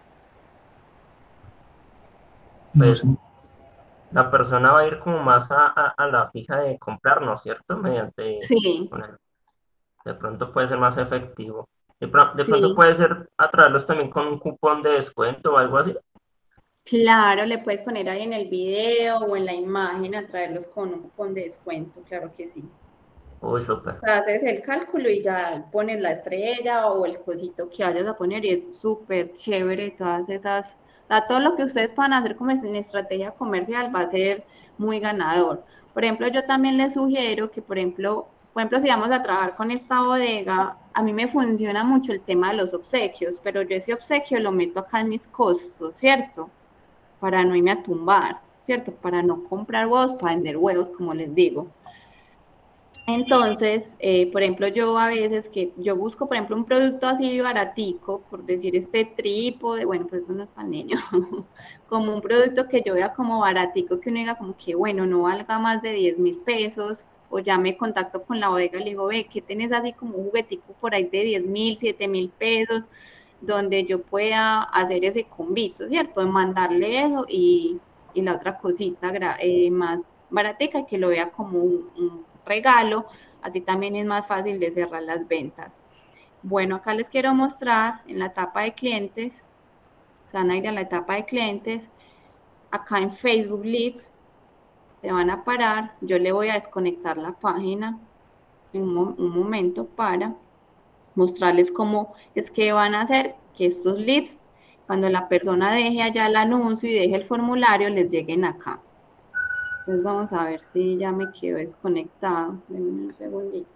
No Pues sé. la persona va a ir como más a la fija de comprar, ¿no es cierto? Mediante, Sí, con de pronto puede ser más efectivo. De pronto sí. puede ser atraerlos también con un cupón de descuento o algo así. Claro, le puedes poner ahí en el video o en la imagen a traerlos con un cupón de descuento, claro que sí. Uy, súper. O sea, haces el cálculo y ya pones la estrella o el cosito que vayas a poner y es súper chévere todas esas, o sea, todo lo que ustedes puedan hacer como en estrategia comercial va a ser muy ganador. Por ejemplo, yo también les sugiero que, por ejemplo, si vamos a trabajar con esta bodega, a mí me funciona mucho el tema de los obsequios, pero yo ese obsequio lo meto acá en mis costos, ¿cierto? Para no irme a tumbar, ¿cierto? Para no comprar huevos, para vender huevos, como les digo. Entonces, por ejemplo, yo a veces que yo busco, por ejemplo, un producto así baratico, por decir este trípode, bueno, pues eso no es para niño, como un producto que yo vea como baratico, que uno diga como que, bueno, no valga más de 10.000 pesos, o ya me contacto con la bodega y le digo, ve, ¿qué tenés así como un juguetico por ahí de 10.000, 7.000 pesos, donde yo pueda hacer ese convito, ¿cierto? De mandarle eso y la otra cosita más baratica, que lo vea como un regalo, así también es más fácil de cerrar las ventas. Bueno, acá les quiero mostrar en la etapa de clientes, se van a ir a la etapa de clientes, acá en Facebook Leads, se van a parar, yo le voy a desconectar la página en un momento para mostrarles cómo es que van a hacer que estos leads, cuando la persona deje allá el anuncio y deje el formulario, les lleguen acá. Entonces vamos a ver si ya me quedo desconectado. Denme un segundito.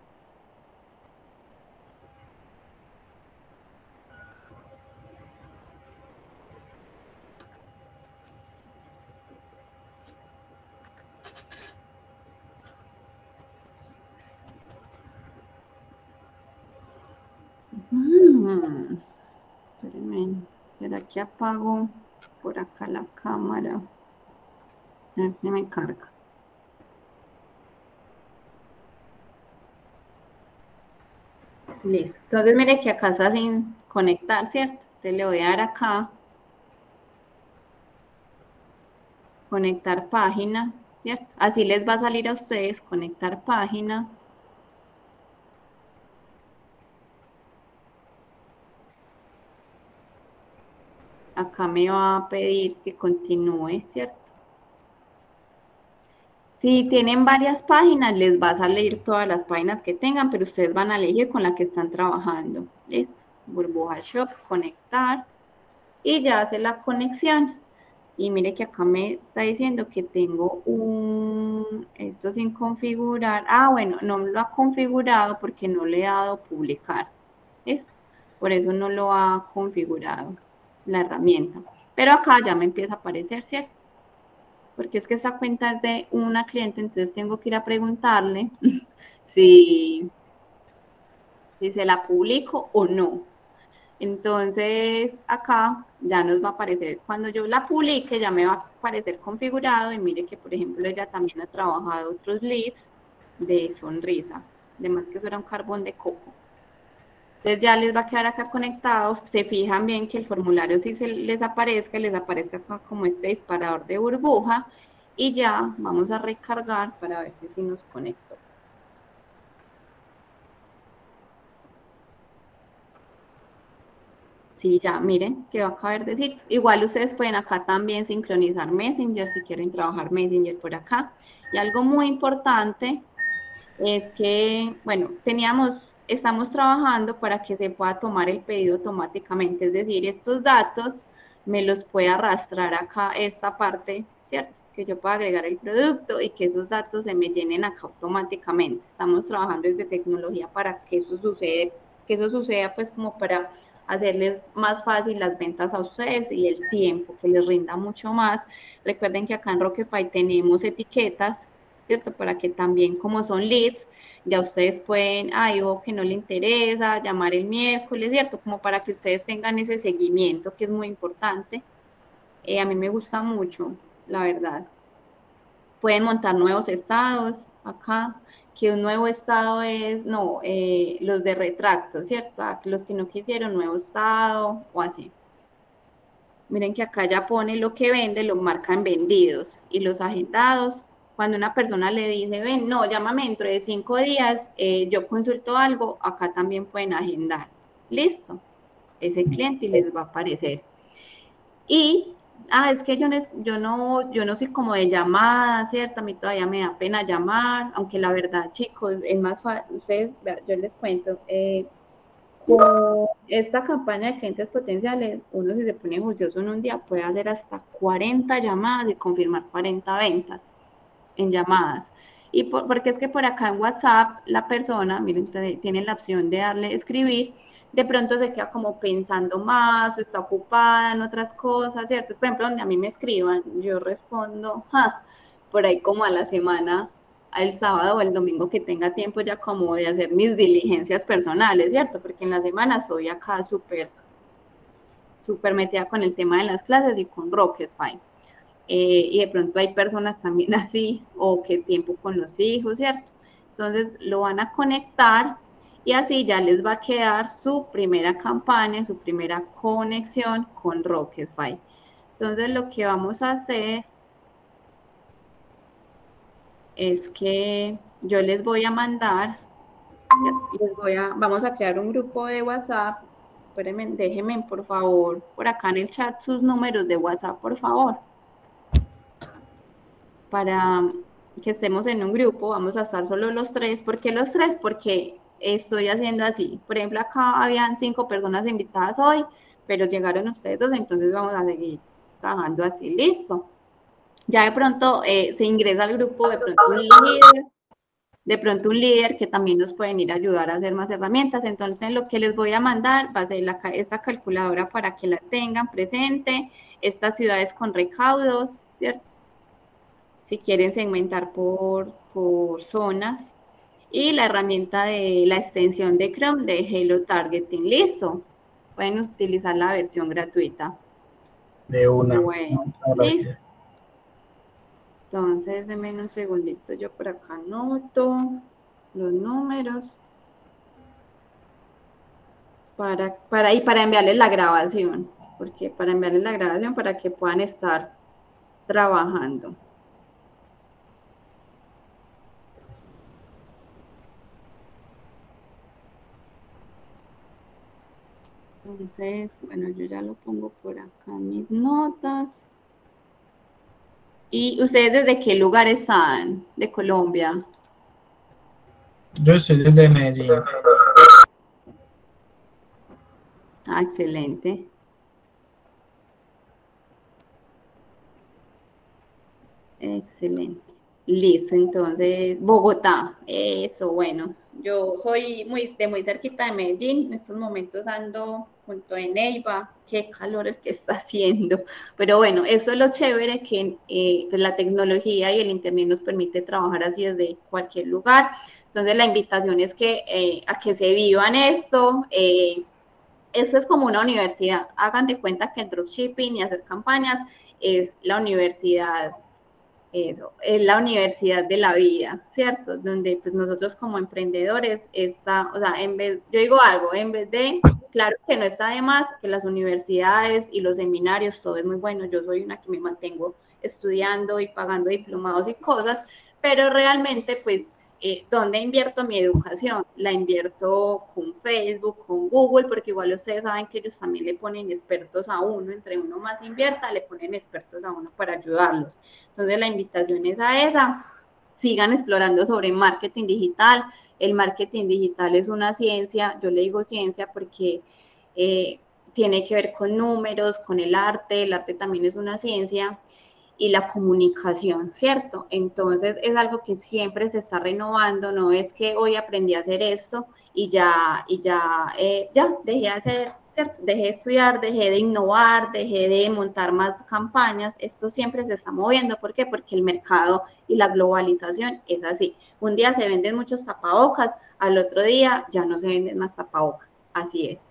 Espérenme, ¿será que apago por acá la cámara? A ver si me carga. Listo. Entonces mire que acá está sin conectar, ¿cierto? Entonces le voy a dar acá, conectar página, ¿cierto? Así les va a salir a ustedes, conectar página. Acá me va a pedir que continúe, ¿cierto? Si tienen varias páginas, les va a salir todas las páginas que tengan, pero ustedes van a elegir con la que están trabajando. Listo. Burbuja Shop, conectar y ya hace la conexión. Y mire que acá me está diciendo que tengo esto sin configurar. Ah, bueno, no lo ha configurado porque no le he dado publicar. ¿Listo? Por eso no lo ha configurado la herramienta. Pero acá ya me empieza a aparecer, ¿cierto? Porque es que esa cuenta es de una cliente, entonces tengo que ir a preguntarle si, si se la publico o no. Entonces, acá ya nos va a aparecer, cuando yo la publique, ya me va a aparecer configurado y mire que, por ejemplo, ella también ha trabajado otros leads de sonrisa, además que eso era un carbón de coco. Entonces ya les va a quedar acá conectado, se fijan bien que el formulario si se les aparezca acá como este disparador de burbuja y ya vamos a recargar para ver si nos conectó. Sí, ya, miren, que va a caer de sitio. Igual ustedes pueden acá también sincronizar Messenger si quieren trabajar Messenger por acá. Y algo muy importante es que, bueno, estamos trabajando para que se pueda tomar el pedido automáticamente, es decir, estos datos me los puede arrastrar acá esta parte, ¿cierto? Que yo pueda agregar el producto y que esos datos se me llenen acá automáticamente. Estamos trabajando desde tecnología para que eso suceda pues como para hacerles más fácil las ventas a ustedes y el tiempo, que les rinda mucho más. Recuerden que acá en Rocketpay tenemos etiquetas, ¿cierto? Para que también, como son leads, ya ustedes pueden, o que no le interesa, llamar el miércoles, ¿cierto? Como para que ustedes tengan ese seguimiento que es muy importante. A mí me gusta mucho, la verdad. Pueden montar nuevos estados acá que un nuevo estado es, no, los de retracto, ¿cierto? Los que no quisieron nuevo estado o así. Miren que acá ya pone lo que vende, lo marcan vendidos y los agendados. Cuando una persona le dice, ven, no, llámame dentro de 5 días, yo consulto algo, acá también pueden agendar. Listo. Ese cliente y les va a aparecer. Y, es que yo no soy como de llamada, ¿cierto? A mí todavía me da pena llamar, aunque la verdad, chicos, es más fácil, ustedes, yo les cuento, con esta campaña de clientes potenciales, uno si se pone juicioso en un día puede hacer hasta 40 llamadas y confirmar 40 ventas en llamadas. Y porque es que por acá en WhatsApp la persona, miren, tiene la opción de darle escribir, de pronto se queda como pensando más o está ocupada en otras cosas, ¿cierto? Por ejemplo, donde a mí me escriban, yo respondo, por ahí como a la semana, al sábado o el domingo que tenga tiempo ya como de hacer mis diligencias personales, ¿cierto? Porque en la semana soy acá súper metida con el tema de las clases y con Rocketfy. Y de pronto hay personas también así, o que tiempo con los hijos, ¿cierto? Entonces lo van a conectar y así ya les va a quedar su primera campaña, su primera conexión con Rocketfy. Entonces lo que vamos a hacer es que yo les voy a mandar, vamos a crear un grupo de WhatsApp. Espérenme, déjenme por favor por acá en el chat sus números de WhatsApp, por favor, para que estemos en un grupo. Vamos a estar solo los tres. ¿Por qué los tres? Porque estoy haciendo así. Por ejemplo, acá habían 5 personas invitadas hoy, pero llegaron ustedes 2, entonces vamos a seguir trabajando así. Listo. Ya de pronto se ingresa al grupo de pronto un líder que también nos pueden ir a ayudar a hacer más herramientas. Entonces lo que les voy a mandar va a ser esta calculadora para que la tengan presente, estas ciudades con recaudos, ¿cierto? Si quieren segmentar por zonas, y la herramienta de la extensión de Chrome de Hello Targeting. Listo. Pueden utilizar la versión gratuita. De una. Bueno, listo. Gracias. Entonces, denme un segundito, yo por acá anoto los números para enviarles la grabación, porque para enviarles la grabación para que puedan estar trabajando. Entonces, bueno, yo ya lo pongo por acá en mis notas. ¿Y ustedes desde qué lugar están de Colombia? Yo soy desde Medellín. Excelente. Excelente. Listo, entonces, Bogotá. Eso, bueno. Yo soy muy cerquita de Medellín. En estos momentos ando junto a Neiva. Qué calor el que está haciendo. Pero bueno, eso es lo chévere que pues la tecnología y el internet nos permite trabajar así desde cualquier lugar. Entonces, la invitación es que a que se vivan esto. Esto es como una universidad. Hagan de cuenta que el dropshipping y hacer campañas es la universidad. Eso, es la universidad de la vida, ¿cierto? Donde pues nosotros como emprendedores o sea, yo digo algo, en vez de, claro que no está de más, que las universidades y los seminarios, todo es muy bueno, yo soy una que me mantengo estudiando y pagando diplomados y cosas, pero realmente pues, ¿dónde invierto mi educación? La invierto con Facebook, con Google, porque igual ustedes saben que ellos también le ponen expertos a uno, entre uno más invierta, le ponen expertos a uno para ayudarlos. Entonces la invitación es a esa, sigan explorando sobre marketing digital. El marketing digital es una ciencia, yo le digo ciencia porque tiene que ver con números, con el arte también es una ciencia, y la comunicación, ¿cierto? Entonces es algo que siempre se está renovando, no es que hoy aprendí a hacer esto y ya dejé de hacer, ¿cierto? Dejé de estudiar, dejé de innovar, dejé de montar más campañas, esto siempre se está moviendo, ¿por qué? Porque el mercado y la globalización es así, un día se venden muchos tapabocas, al otro día ya no se venden más tapabocas, así es.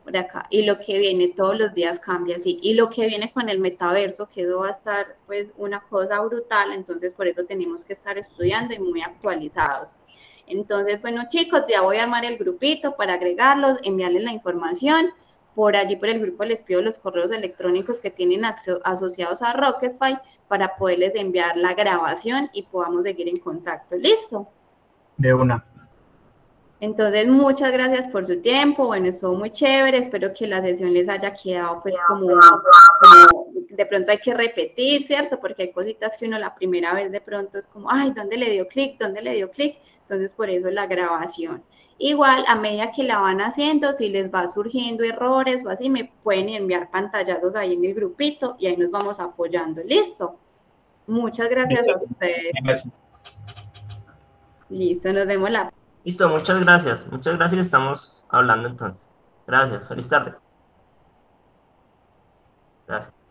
por acá, y lo que viene todos los días cambia, sí, y lo que viene con el metaverso, que eso va a estar pues una cosa brutal, entonces por eso tenemos que estar estudiando y muy actualizados. Entonces, bueno chicos, ya voy a armar el grupito para agregarlos, enviarles la información, por allí por el grupo les pido los correos electrónicos que tienen asociados a Rocketfy para poderles enviar la grabación y podamos seguir en contacto, ¿listo? De una. Entonces, muchas gracias por su tiempo, bueno, estuvo muy chévere, espero que la sesión les haya quedado pues como de pronto hay que repetir, ¿cierto? Porque hay cositas que uno la primera vez de pronto es como, ay, ¿dónde le dio clic? ¿Dónde le dio clic? Entonces, por eso la grabación. Igual, a medida que la van haciendo, si les va surgiendo errores o así, me pueden enviar pantallazos ahí en el grupito y ahí nos vamos apoyando, ¿listo? Muchas gracias a ustedes. Gracias. Listo, nos vemos la Listo, muchas gracias, estamos hablando entonces. Gracias, feliz tarde. Gracias.